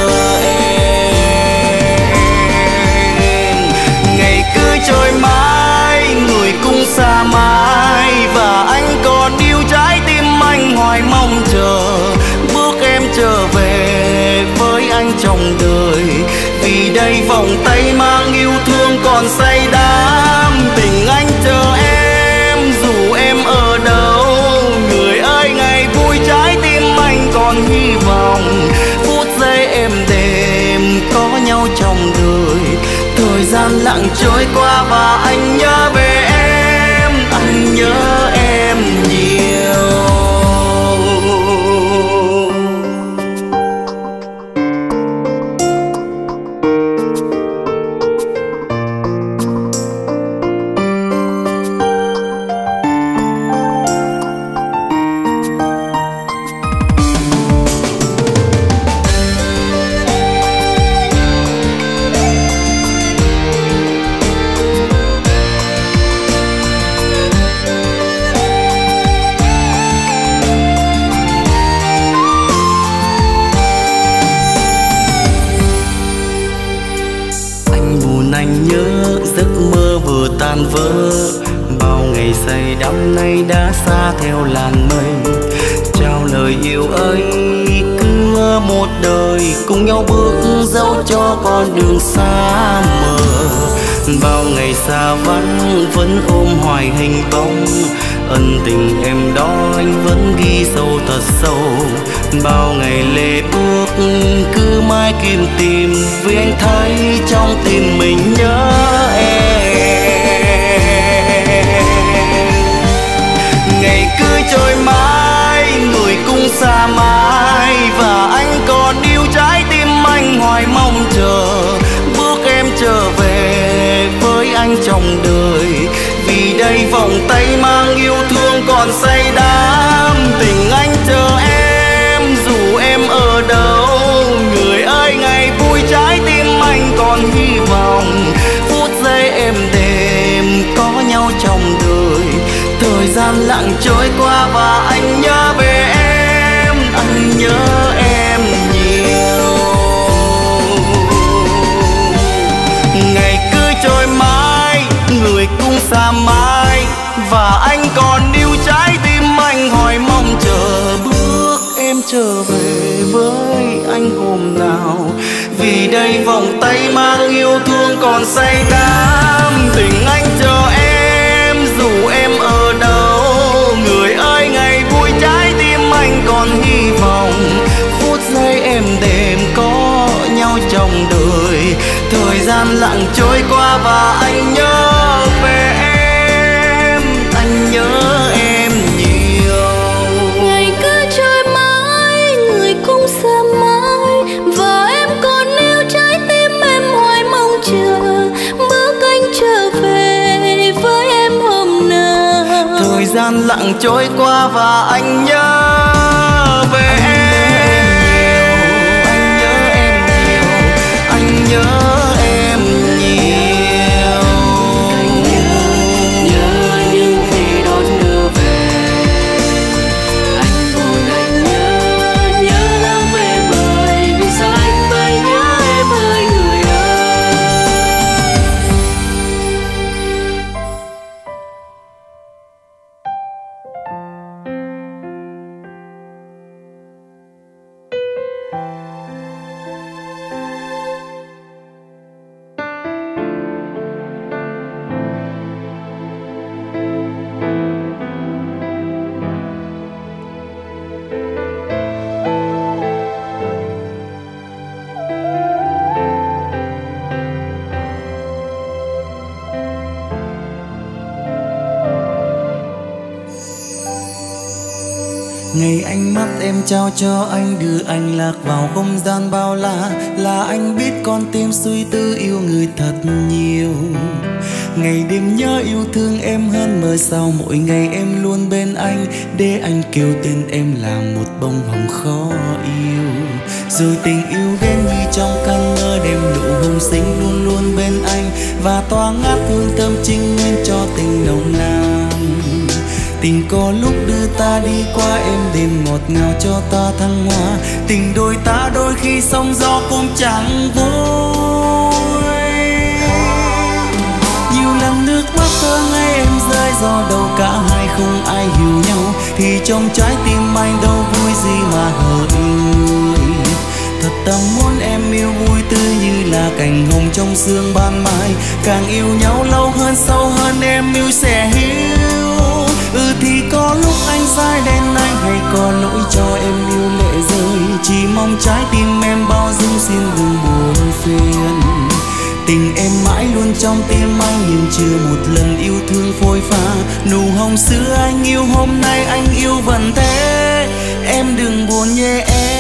em. Ngày cứ trôi mãi, người cũng xa mãi, và anh còn yêu trái tim anh hoài mong chờ. Bước em trở về với anh trong đời, vì đây vòng tay mang yêu thương còn say đắm. Tình anh chờ em dù em ở đâu, người ơi ngày vui trái tim anh còn hy vọng. Phút giây êm đềm có nhau trong đời, thời gian lặng trôi qua và anh nhớ về em, anh nhớ em nhiều. Anh nhớ giấc mơ vừa tan vỡ, bao ngày say đắm nay đã xa theo làn mây. Trao lời yêu ấy cứ một đời, cùng nhau bước dẫu cho con đường xa mờ. Bao ngày xa vắng vẫn ôm hoài hình bóng, ân tình em đó anh vẫn ghi sâu thật sâu. Bao ngày lệ bước cứ mãi kiếm tìm, vì anh thấy trong tim mình nhớ em. Ngày cứ trôi mãi, người cũng xa mãi, và anh còn yêu trái tim anh hoài mong chờ. Bước em trở về với anh trong đời, vì đây vòng tay mang yêu thương còn say đắm. Tình anh chờ em dù em ở đâu, người ơi ngày vui trái tim anh còn hy gian lặng trôi qua và anh nhớ về em, anh nhớ em nhiều. Ngày cứ trôi mãi, người cũng xa mãi, và anh còn níu trái tim anh hỏi mong chờ bước em trở về với anh hôm nào. Vì đây vòng tay mang yêu thương còn say đắm, tình anh chờ em dù em ở đâu. Người ơi ngày vui trái tim anh còn hy vọng, phút giây êm đềm có nhau trong đời. Thời gian lặng trôi qua và anh nhớ về em, anh nhớ em nhiều. Ngày cứ trôi mãi, người cũng xa mãi, và em còn níu trái tim em hoài mong chờ bước anh trở về với em hôm nào. Thời gian lặng trôi qua và anh nhớ về em, anh nhớ em nhiều, anh nhớ em nhiều. Nhớ những khi đón đưa về, anh buồn anh nhớ lắm em ơi. Vì sao anh phải nhớ em ơi người ơi. Ngày ánh mắt em trao cho anh, đưa anh lạc vào không gian bao la, là anh biết con tim suy tư yêu người thật nhiều. Ngày đêm nhớ yêu thương em hơn mơ sao, mỗi ngày em luôn bên anh, để anh kêu tên em là một bông hồng khó yêu. Rồi tình yêu đến như trong cơn mơ, đêm nụ hồng xinh luôn luôn bên anh, và tỏa ngát hương thơm trinh nguyên cho tình nồng nàn. Tình có lúc đưa ta đi qua êm đềm ngọt ngào cho ta thăng hoa. Tình đôi ta đôi khi sóng gió cũng chẳng vui. Nhiều lần nước mắt thơ ngây em rơi do đâu cả hai không ai hiểu nhau, thì trong trái tim anh đâu vui gì mà hỡi người. Thật tâm muốn em yêu vui tươi như là cành hồng trong sương ban mai. Càng yêu nhau lâu hơn sâu hơn em yêu sẽ hiểu. Thì có lúc anh sai đến anh, hay có lỗi cho em yêu lệ rơi. Chỉ mong trái tim em bao dung xin đừng buồn phiền. Tình em mãi luôn trong tim anh, nhưng chưa một lần yêu thương phôi pha. Nụ hồng xưa anh yêu hôm nay anh yêu vẫn thế, em đừng buồn nhé em.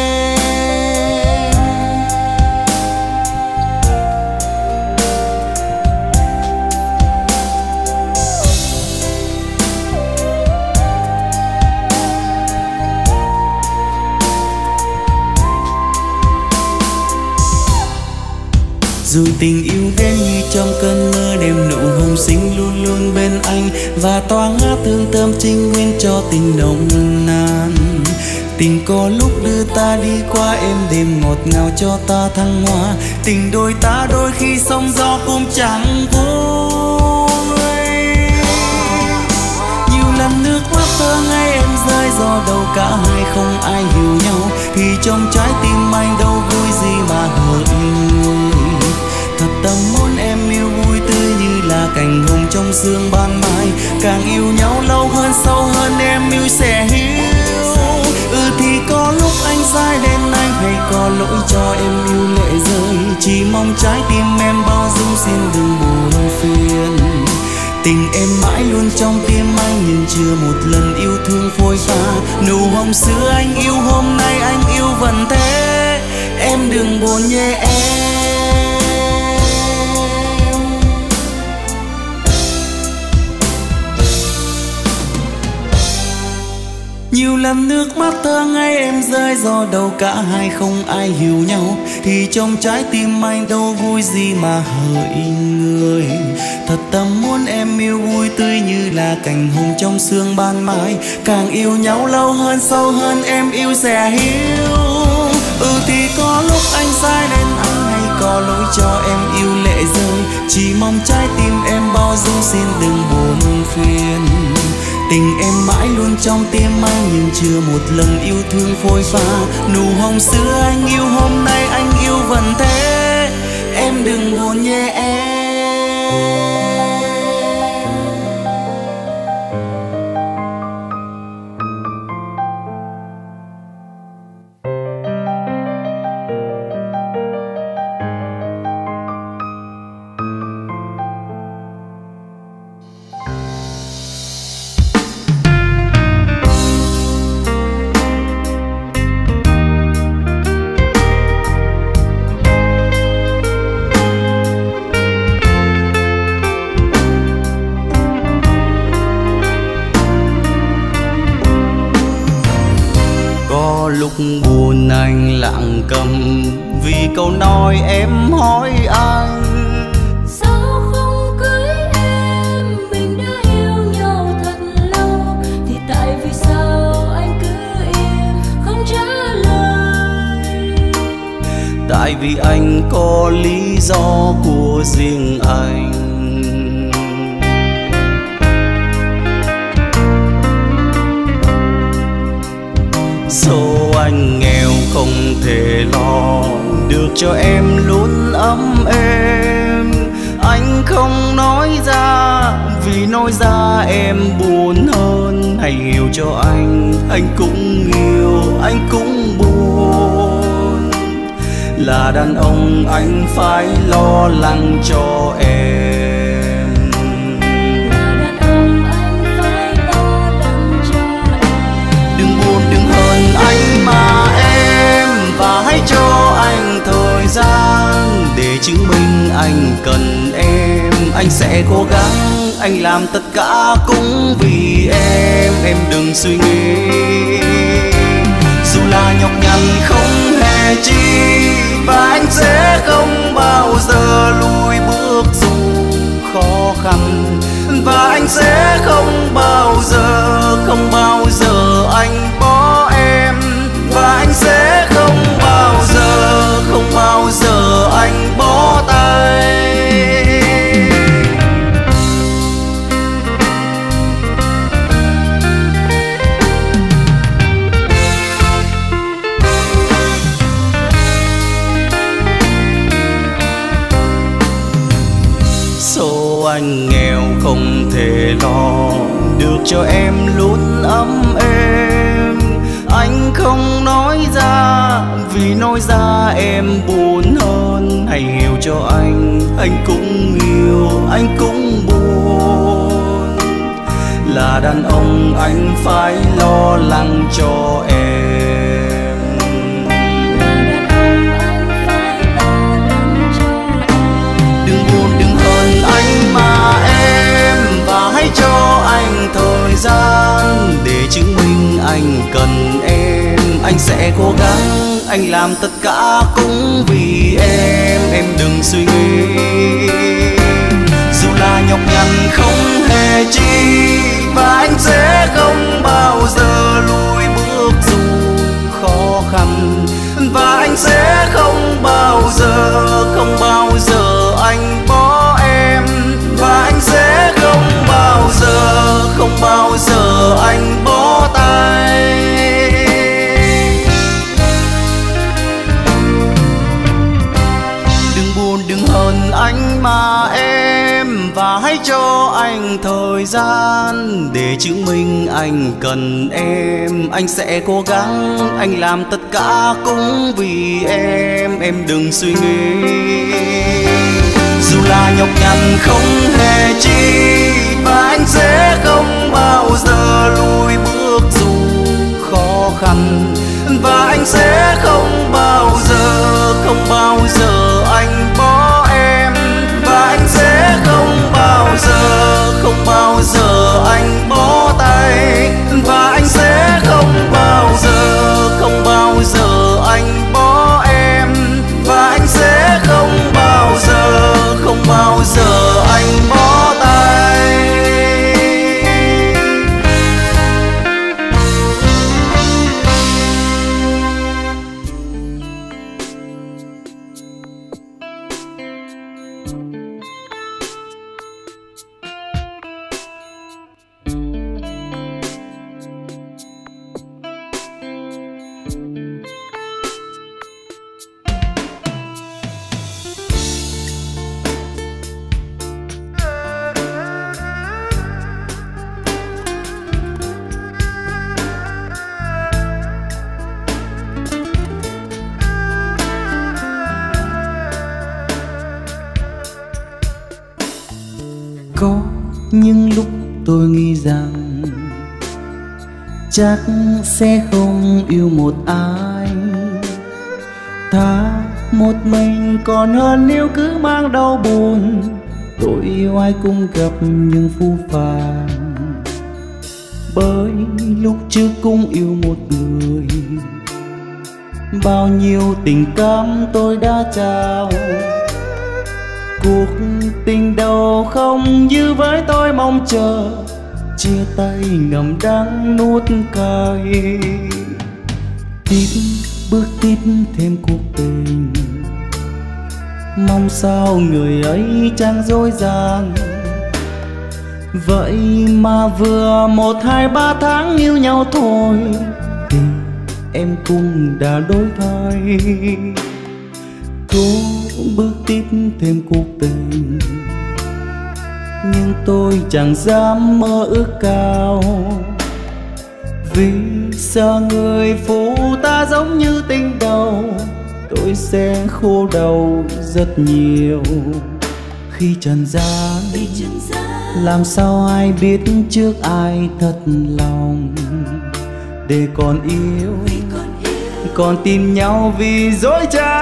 Dù tình yêu đến như trong cơn mơ, đêm nụ hồng xinh luôn luôn bên anh, và tỏa ngát hương thơm trinh nguyên cho tình nồng nàn. Tình có lúc đưa ta đi qua êm đềm ngọt ngào cho ta thăng hoa. Tình đôi ta đôi khi sóng gió cũng chẳng vui. Nhiều lần nước mắt thơ ngây em rơi do đâu cả hai không ai hiểu nhau, thì trong trái tim anh đâu vui gì mà hỡi người. Thật tâm muốn em yêu vui tươi như là cành hồng trong sương ban mai. Càng yêu nhau lâu hơn sâu hơn em yêu sẽ hiểu. Thì có lúc anh sai đến anh, hay có lỗi cho em yêu lệ rơi. Chỉ mong trái tim em bao dung xin đừng buồn phiền. Tình em mãi luôn trong tim anh, nhưng chưa một lần yêu thương phôi pha. Nụ hồng xưa anh yêu hôm nay anh yêu vẫn thế, em đừng buồn nhé em. Nhiều lần lần nước mắt thơ ngây em rơi do đâu cả hai không ai hiểu nhau, thì trong trái tim anh đâu vui gì mà hỡi người. Thật tâm muốn em yêu vui tươi như là cành hồng trong sương ban mai, càng yêu nhau lâu hơn sâu hơn em yêu sẽ hiểu. Thì có lúc anh sai nên anh hay có lỗi cho em yêu lệ rơi, chỉ mong trái tim em bao dung xin đừng buồn phiền. Tình em mãi luôn trong tim anh nhưng chưa một lần yêu thương phôi pha. Nụ hồng xưa anh yêu hôm nay anh yêu vẫn thế, em đừng buồn nhé em. Lúc buồn anh lặng câm vì câu nói em hỏi anh. Sao không cưới em, mình đã yêu nhau thật lâu, thì tại vì sao anh cứ im không trả lời? Tại vì anh có lý do của riêng anh. Số anh nghèo không thể lo được cho em luôn ấm êm. Anh không nói ra vì nói ra em buồn hơn. Hãy hiểu cho anh cũng yêu, anh cũng buồn. Là đàn ông anh phải lo lắng cho em. Anh mà em, và hãy cho anh thời gian để chứng minh anh cần em. Anh sẽ cố gắng, anh làm tất cả cũng vì em đừng suy nghĩ. Dù là nhọc nhằn không hề chi, và anh sẽ không bao giờ lùi bước dù khó khăn. Và anh sẽ không bao giờ anh bỏ em. Và anh sẽ không bao giờ anh bỏ tay. Số anh nghèo không thể lo được cho em luôn ấm êm. Anh không nói ra vì nói ra em buồn hơn. Hãy hiểu cho anh cũng yêu, anh cũng buồn. Là đàn ông anh phải lo lắng cho em. Đừng buồn đừng hờn anh mà em, và hãy cho anh thời gian để chứng minh anh cần em. Anh sẽ cố gắng, anh làm tất cả cũng vì em đừng suy nghĩ. Dù là nhọc nhằn không hề chi, và anh sẽ không bao giờ lùi bước dù khó khăn. Và anh sẽ không bao giờ anh bỏ em. Và anh sẽ không bao giờ anh bỏ tay. Đừng buồn đừng hờn anh mà em, và hãy cho anh thời gian để chứng minh anh cần em. Anh sẽ cố gắng, anh làm tất cả cũng vì em đừng suy nghĩ. Dù là nhọc nhằn không hề chi, và anh sẽ không bao giờ lùi bước dù khó khăn. Và anh sẽ không bao giờ anh bỏ em. Và anh sẽ không bao giờ anh bỏ tay. Và anh sẽ không bao Có những lúc tôi nghĩ rằng chắc sẽ không yêu một ai, thà một mình còn hơn nếu cứ mang đau buồn. Tôi yêu ai cũng gặp những phũ phàng, bởi lúc trước cũng yêu một người. Bao nhiêu tình cảm tôi đã trao, cuộc tình đầu không như với tôi mong chờ. Chia tay ngậm đắng nuốt cay, bước tiếp thêm cuộc tình. Mong sao người ấy chẳng dối gian, vậy mà vừa 1, 2, 3 tháng yêu nhau thôi thì em cũng đã đổi thay. Cố bước tiếp thêm cuộc tình, nhưng tôi chẳng dám mơ ước cao, vì sợ người phụ ta giống như tình đầu. Tôi sẽ khô đầu rất nhiều khi trần gian. Làm sao ai biết trước ai thật lòng, để còn yêu còn tin nhau vì dối trá.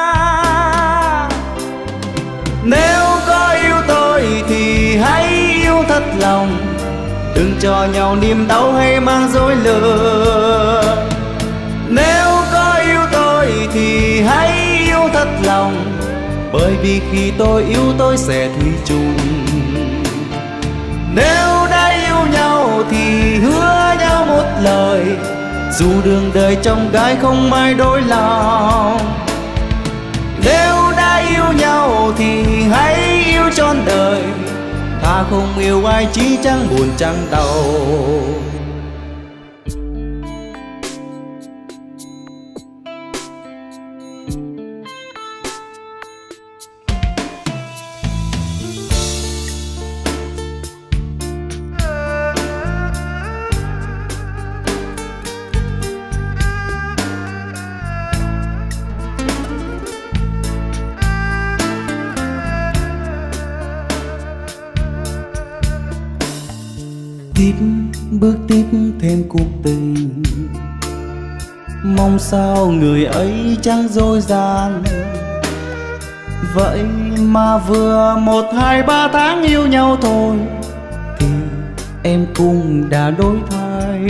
Nếu có yêu tôi thì hãy yêu thật lòng, đừng cho nhau niềm đau hay mang dối lừa. Nếu có yêu tôi thì hãy yêu thật lòng, bởi vì khi tôi yêu tôi sẽ thủy chung. Nếu đã yêu nhau thì hứa nhau một lời, dù đường đời trong gai không ai đổi lòng. Nếu đã yêu nhau thì hãy yêu trọn đời, thà không yêu ai chỉ chẳng buồn chẳng đau. Bước tiếp thêm cuộc tình, mong sao người ấy chẳng dối gian, vậy mà vừa 1, 2, 3 tháng yêu nhau thôi thì em cũng đã đổi thay.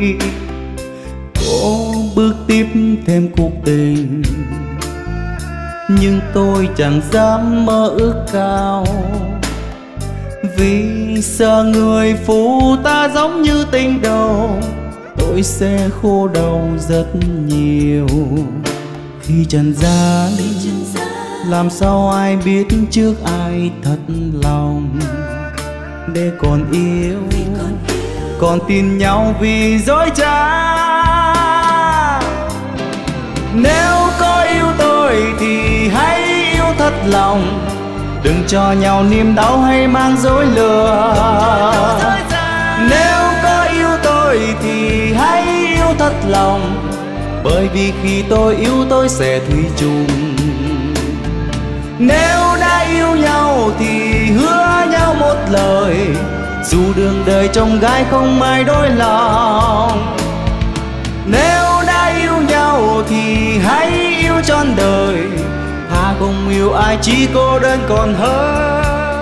Cố bước tiếp thêm cuộc tình, nhưng tôi chẳng dám mơ ước cao, vì sợ người phụ ta giống như tình đầu. Tôi sẽ khô đầu rất nhiều khi trần gian. Làm sao ai biết trước ai thật lòng, để còn yêu còn tin nhau vì dối trá. Nếu có yêu tôi thì hãy yêu thật lòng, đừng cho nhau niềm đau hay mang dối lừa. Nếu có yêu tôi thì hãy yêu thật lòng, bởi vì khi tôi yêu tôi sẽ thủy chung. Nếu đã yêu nhau thì hứa nhau một lời, dù đường đời trong gai không ai đổi lòng. Nếu đã yêu nhau thì hãy yêu trọn đời, thà không yêu ai chỉ cô đơn còn hơn.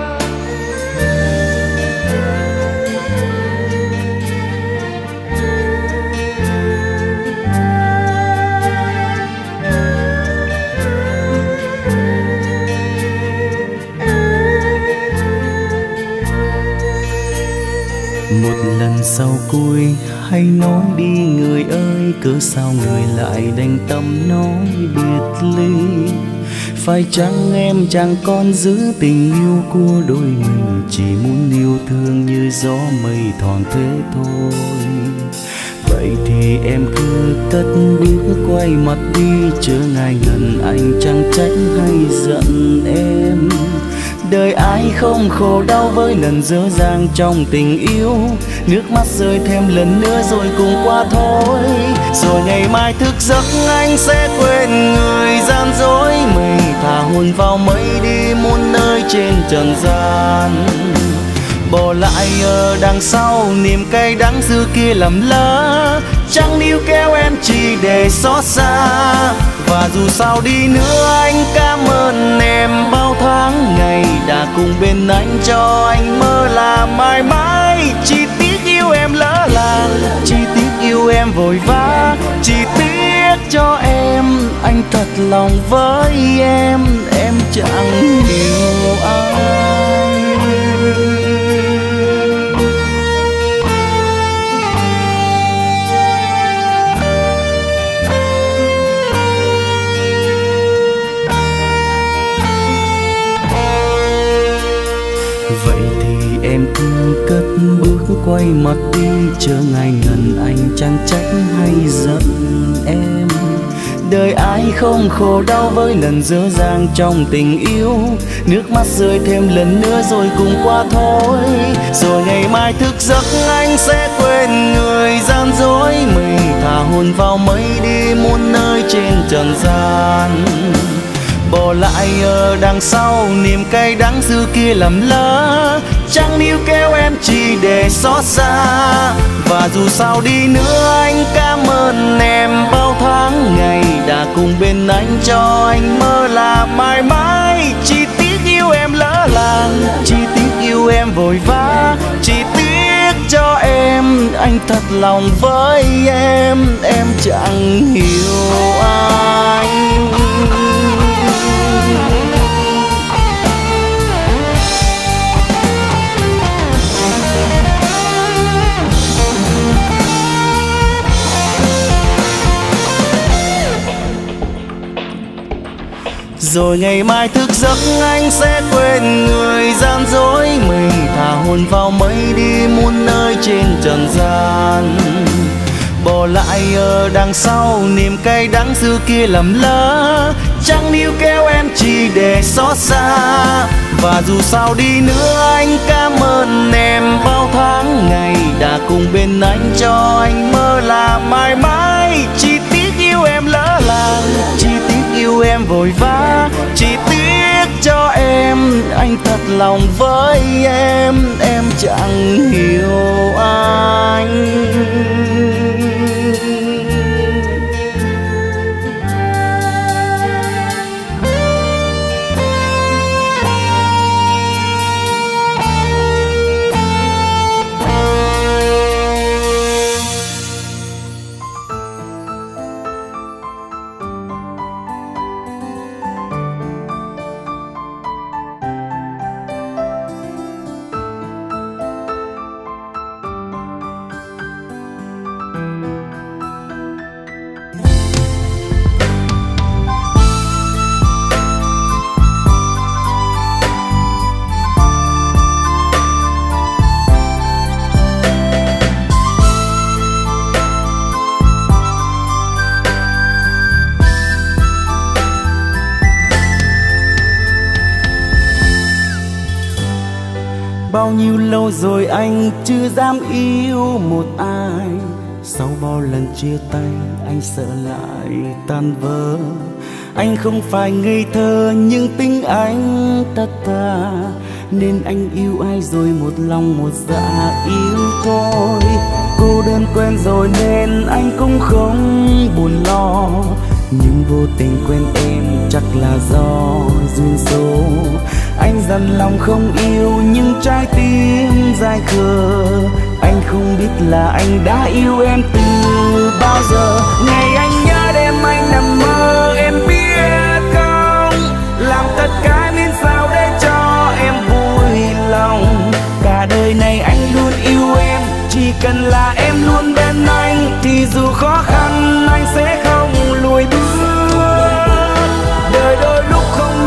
Một lần sau cuối hãy nói đi người ơi, cớ sao người lại đành tâm nói biệt ly. phải chăng em chẳng còn giữ tình yêu của đôi mình, chỉ muốn yêu thương như gió mây thoảng thế thôi. Vậy thì em cứ cất bước quay mặt đi, chớ ngại ngần anh chẳng trách hay giận em. Đời ai không khổ đau với lần dở dang trong tình yêu, nước mắt rơi thêm lần nữa rồi cùng qua thôi. Rồi ngày mai thức giấc anh sẽ quên người gian dối mình, thả hồn vào mây đi muôn nơi trên trần gian. Bỏ lại ở đằng sau niềm cay đắng xưa kia lầm lỡ, chẳng níu kéo em chỉ để xót xa. Và dù sao đi nữa anh cảm ơn em bao tháng ngày đã cùng bên anh, cho anh mơ là mãi mãi. Chỉ tiếc yêu em lỡ làng, chỉ tiếc yêu em vội vã, chỉ tiếc cho em anh thật lòng với em chẳng hiểu ai. Vậy thì em cứ cất bước quay mặt đi, chớ ngại ngần anh chẳng trách hay giận em. Đời ai không khổ đau với lần dở dang trong tình yêu, nước mắt rơi thêm lần nữa rồi cùng qua thôi. Rồi ngày mai thức giấc anh sẽ quên người gian dối mình, thả hồn vào mây đi muôn nơi trên trần gian. Bỏ lại ở đằng sau niềm cay đắng xưa kia lầm lỡ, chẳng níu kéo em chỉ để xót xa. Và dù sao đi nữa anh cảm ơn em bao tháng ngày đã cùng bên anh, cho anh mơ là mãi mãi. Chỉ tiếc yêu em lỡ làng, chỉ tiếc yêu em vội vã, chỉ tiếc cho em anh thật lòng với em chẳng hiểu anh. Rồi ngày mai thức giấc anh sẽ quên người gian dối mình, thả hồn vào mây đi muôn nơi trên trần gian. Bỏ lại ở đằng sau niềm cay đắng xưa kia lầm lỡ, chẳng níu kéo em chỉ để xót xa. Và dù sao đi nữa anh cảm ơn em bao tháng ngày đã cùng bên anh, cho anh mơ là mãi mãi. Chỉ tiếc yêu em lỡ làng, chỉ tiếc yêu em vội vã, chỉ tiếc cho em anh thật lòng với em chẳng hiểu anh. Bao nhiêu lâu rồi anh chưa dám yêu một ai, sau bao lần chia tay anh sợ lại tan vỡ. Anh không phải ngây thơ nhưng tính anh thật thà, nên anh yêu ai rồi một lòng một dạ yêu thôi. Cô đơn quen rồi nên anh cũng không buồn lo, nhưng vô tình quen em chắc là do duyên số. Anh dằn lòng không yêu nhưng trái tim dại khờ, anh không biết là anh đã yêu em từ bao giờ. Ngày anh nhớ đêm anh nằm mơ, em biết không, làm tất cả nên sao để cho em vui lòng. Cả đời này anh luôn yêu em, chỉ cần là em luôn bên anh, thì dù khó khăn anh sẽ không lùi bước. Đời đôi lúc không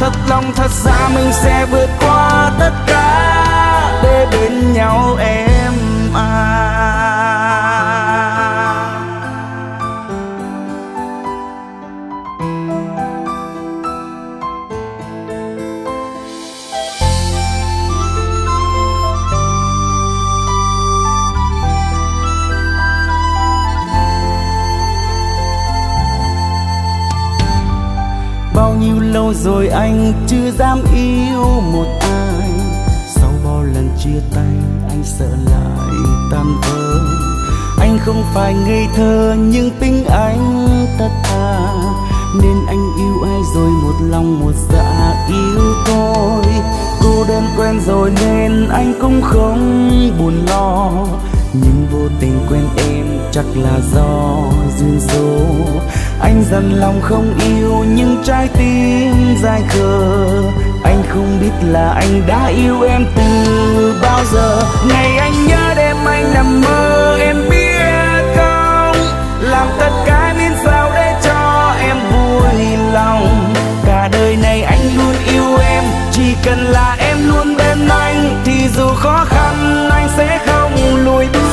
thật lòng thật ra mình sẽ vượt qua tất cả để bên nhau em à. Bao nhiêu lâu rồi anh chưa dám yêu một ai, sau bao lần chia tay anh sợ lại tan vỡ. Anh không phải ngây thơ nhưng tính anh thật thà, nên anh yêu ai rồi một lòng một dạ yêu thôi. Cô đơn quen rồi nên anh cũng không buồn lo, nhưng vô tình quen em chắc là do duyên số. Anh dần lòng không yêu nhưng trái tim dại khờ, anh không biết là anh đã yêu em từ bao giờ. Ngày anh nhớ đêm anh nằm mơ em biết không, làm tất cả miễn sao để cho em vui lòng. Cả đời này anh luôn yêu em, chỉ cần là em luôn bên anh thì dù khó khăn anh sẽ không lùi bước.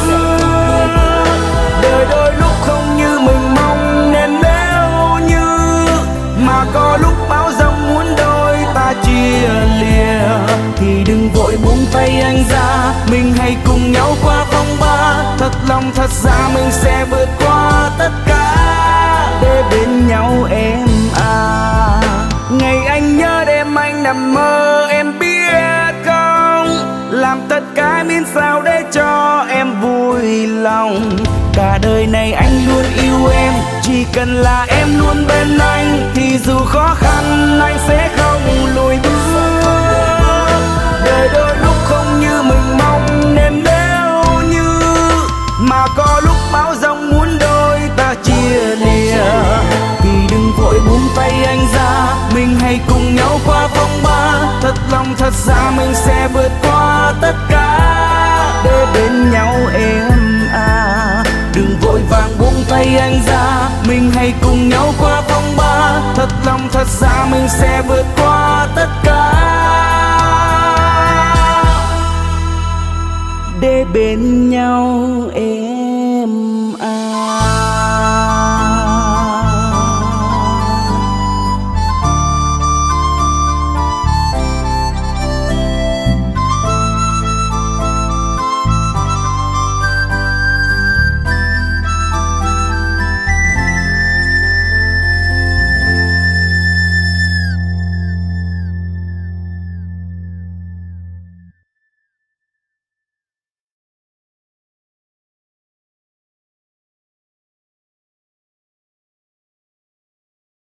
Đời đôi lúc không như mình mong nên nếu như mà có lúc bão giông muốn đôi ta chia lìa thì đừng vội buông tay anh ra, mình hãy cùng nhau qua phong ba. Thật lòng thật ra mình sẽ vượt qua tất cả để bên nhau em à. Ngày anh nhớ đêm anh nằm mơ em biết không, làm tất cả miễn sao để cho em vui lòng. Cả đời này anh luôn yêu em, chỉ cần là em luôn bên anh thì dù khó khăn anh sẽ không lùi bước. Đời đôi lúc không như mình mong nên nếu như mà có lúc bão giông muốn đôi ta chia lìa thì đừng vội buông tay anh ra, mình hãy cùng nhau qua phong ba. Thật lòng thật ra mình sẽ vượt qua tất cả để bên nhau em à. Đừng vội vàng buông tay anh ra, mình hãy cùng nhau qua phong ba. Thật lòng thật ra mình sẽ vượt qua tất cả để bên nhau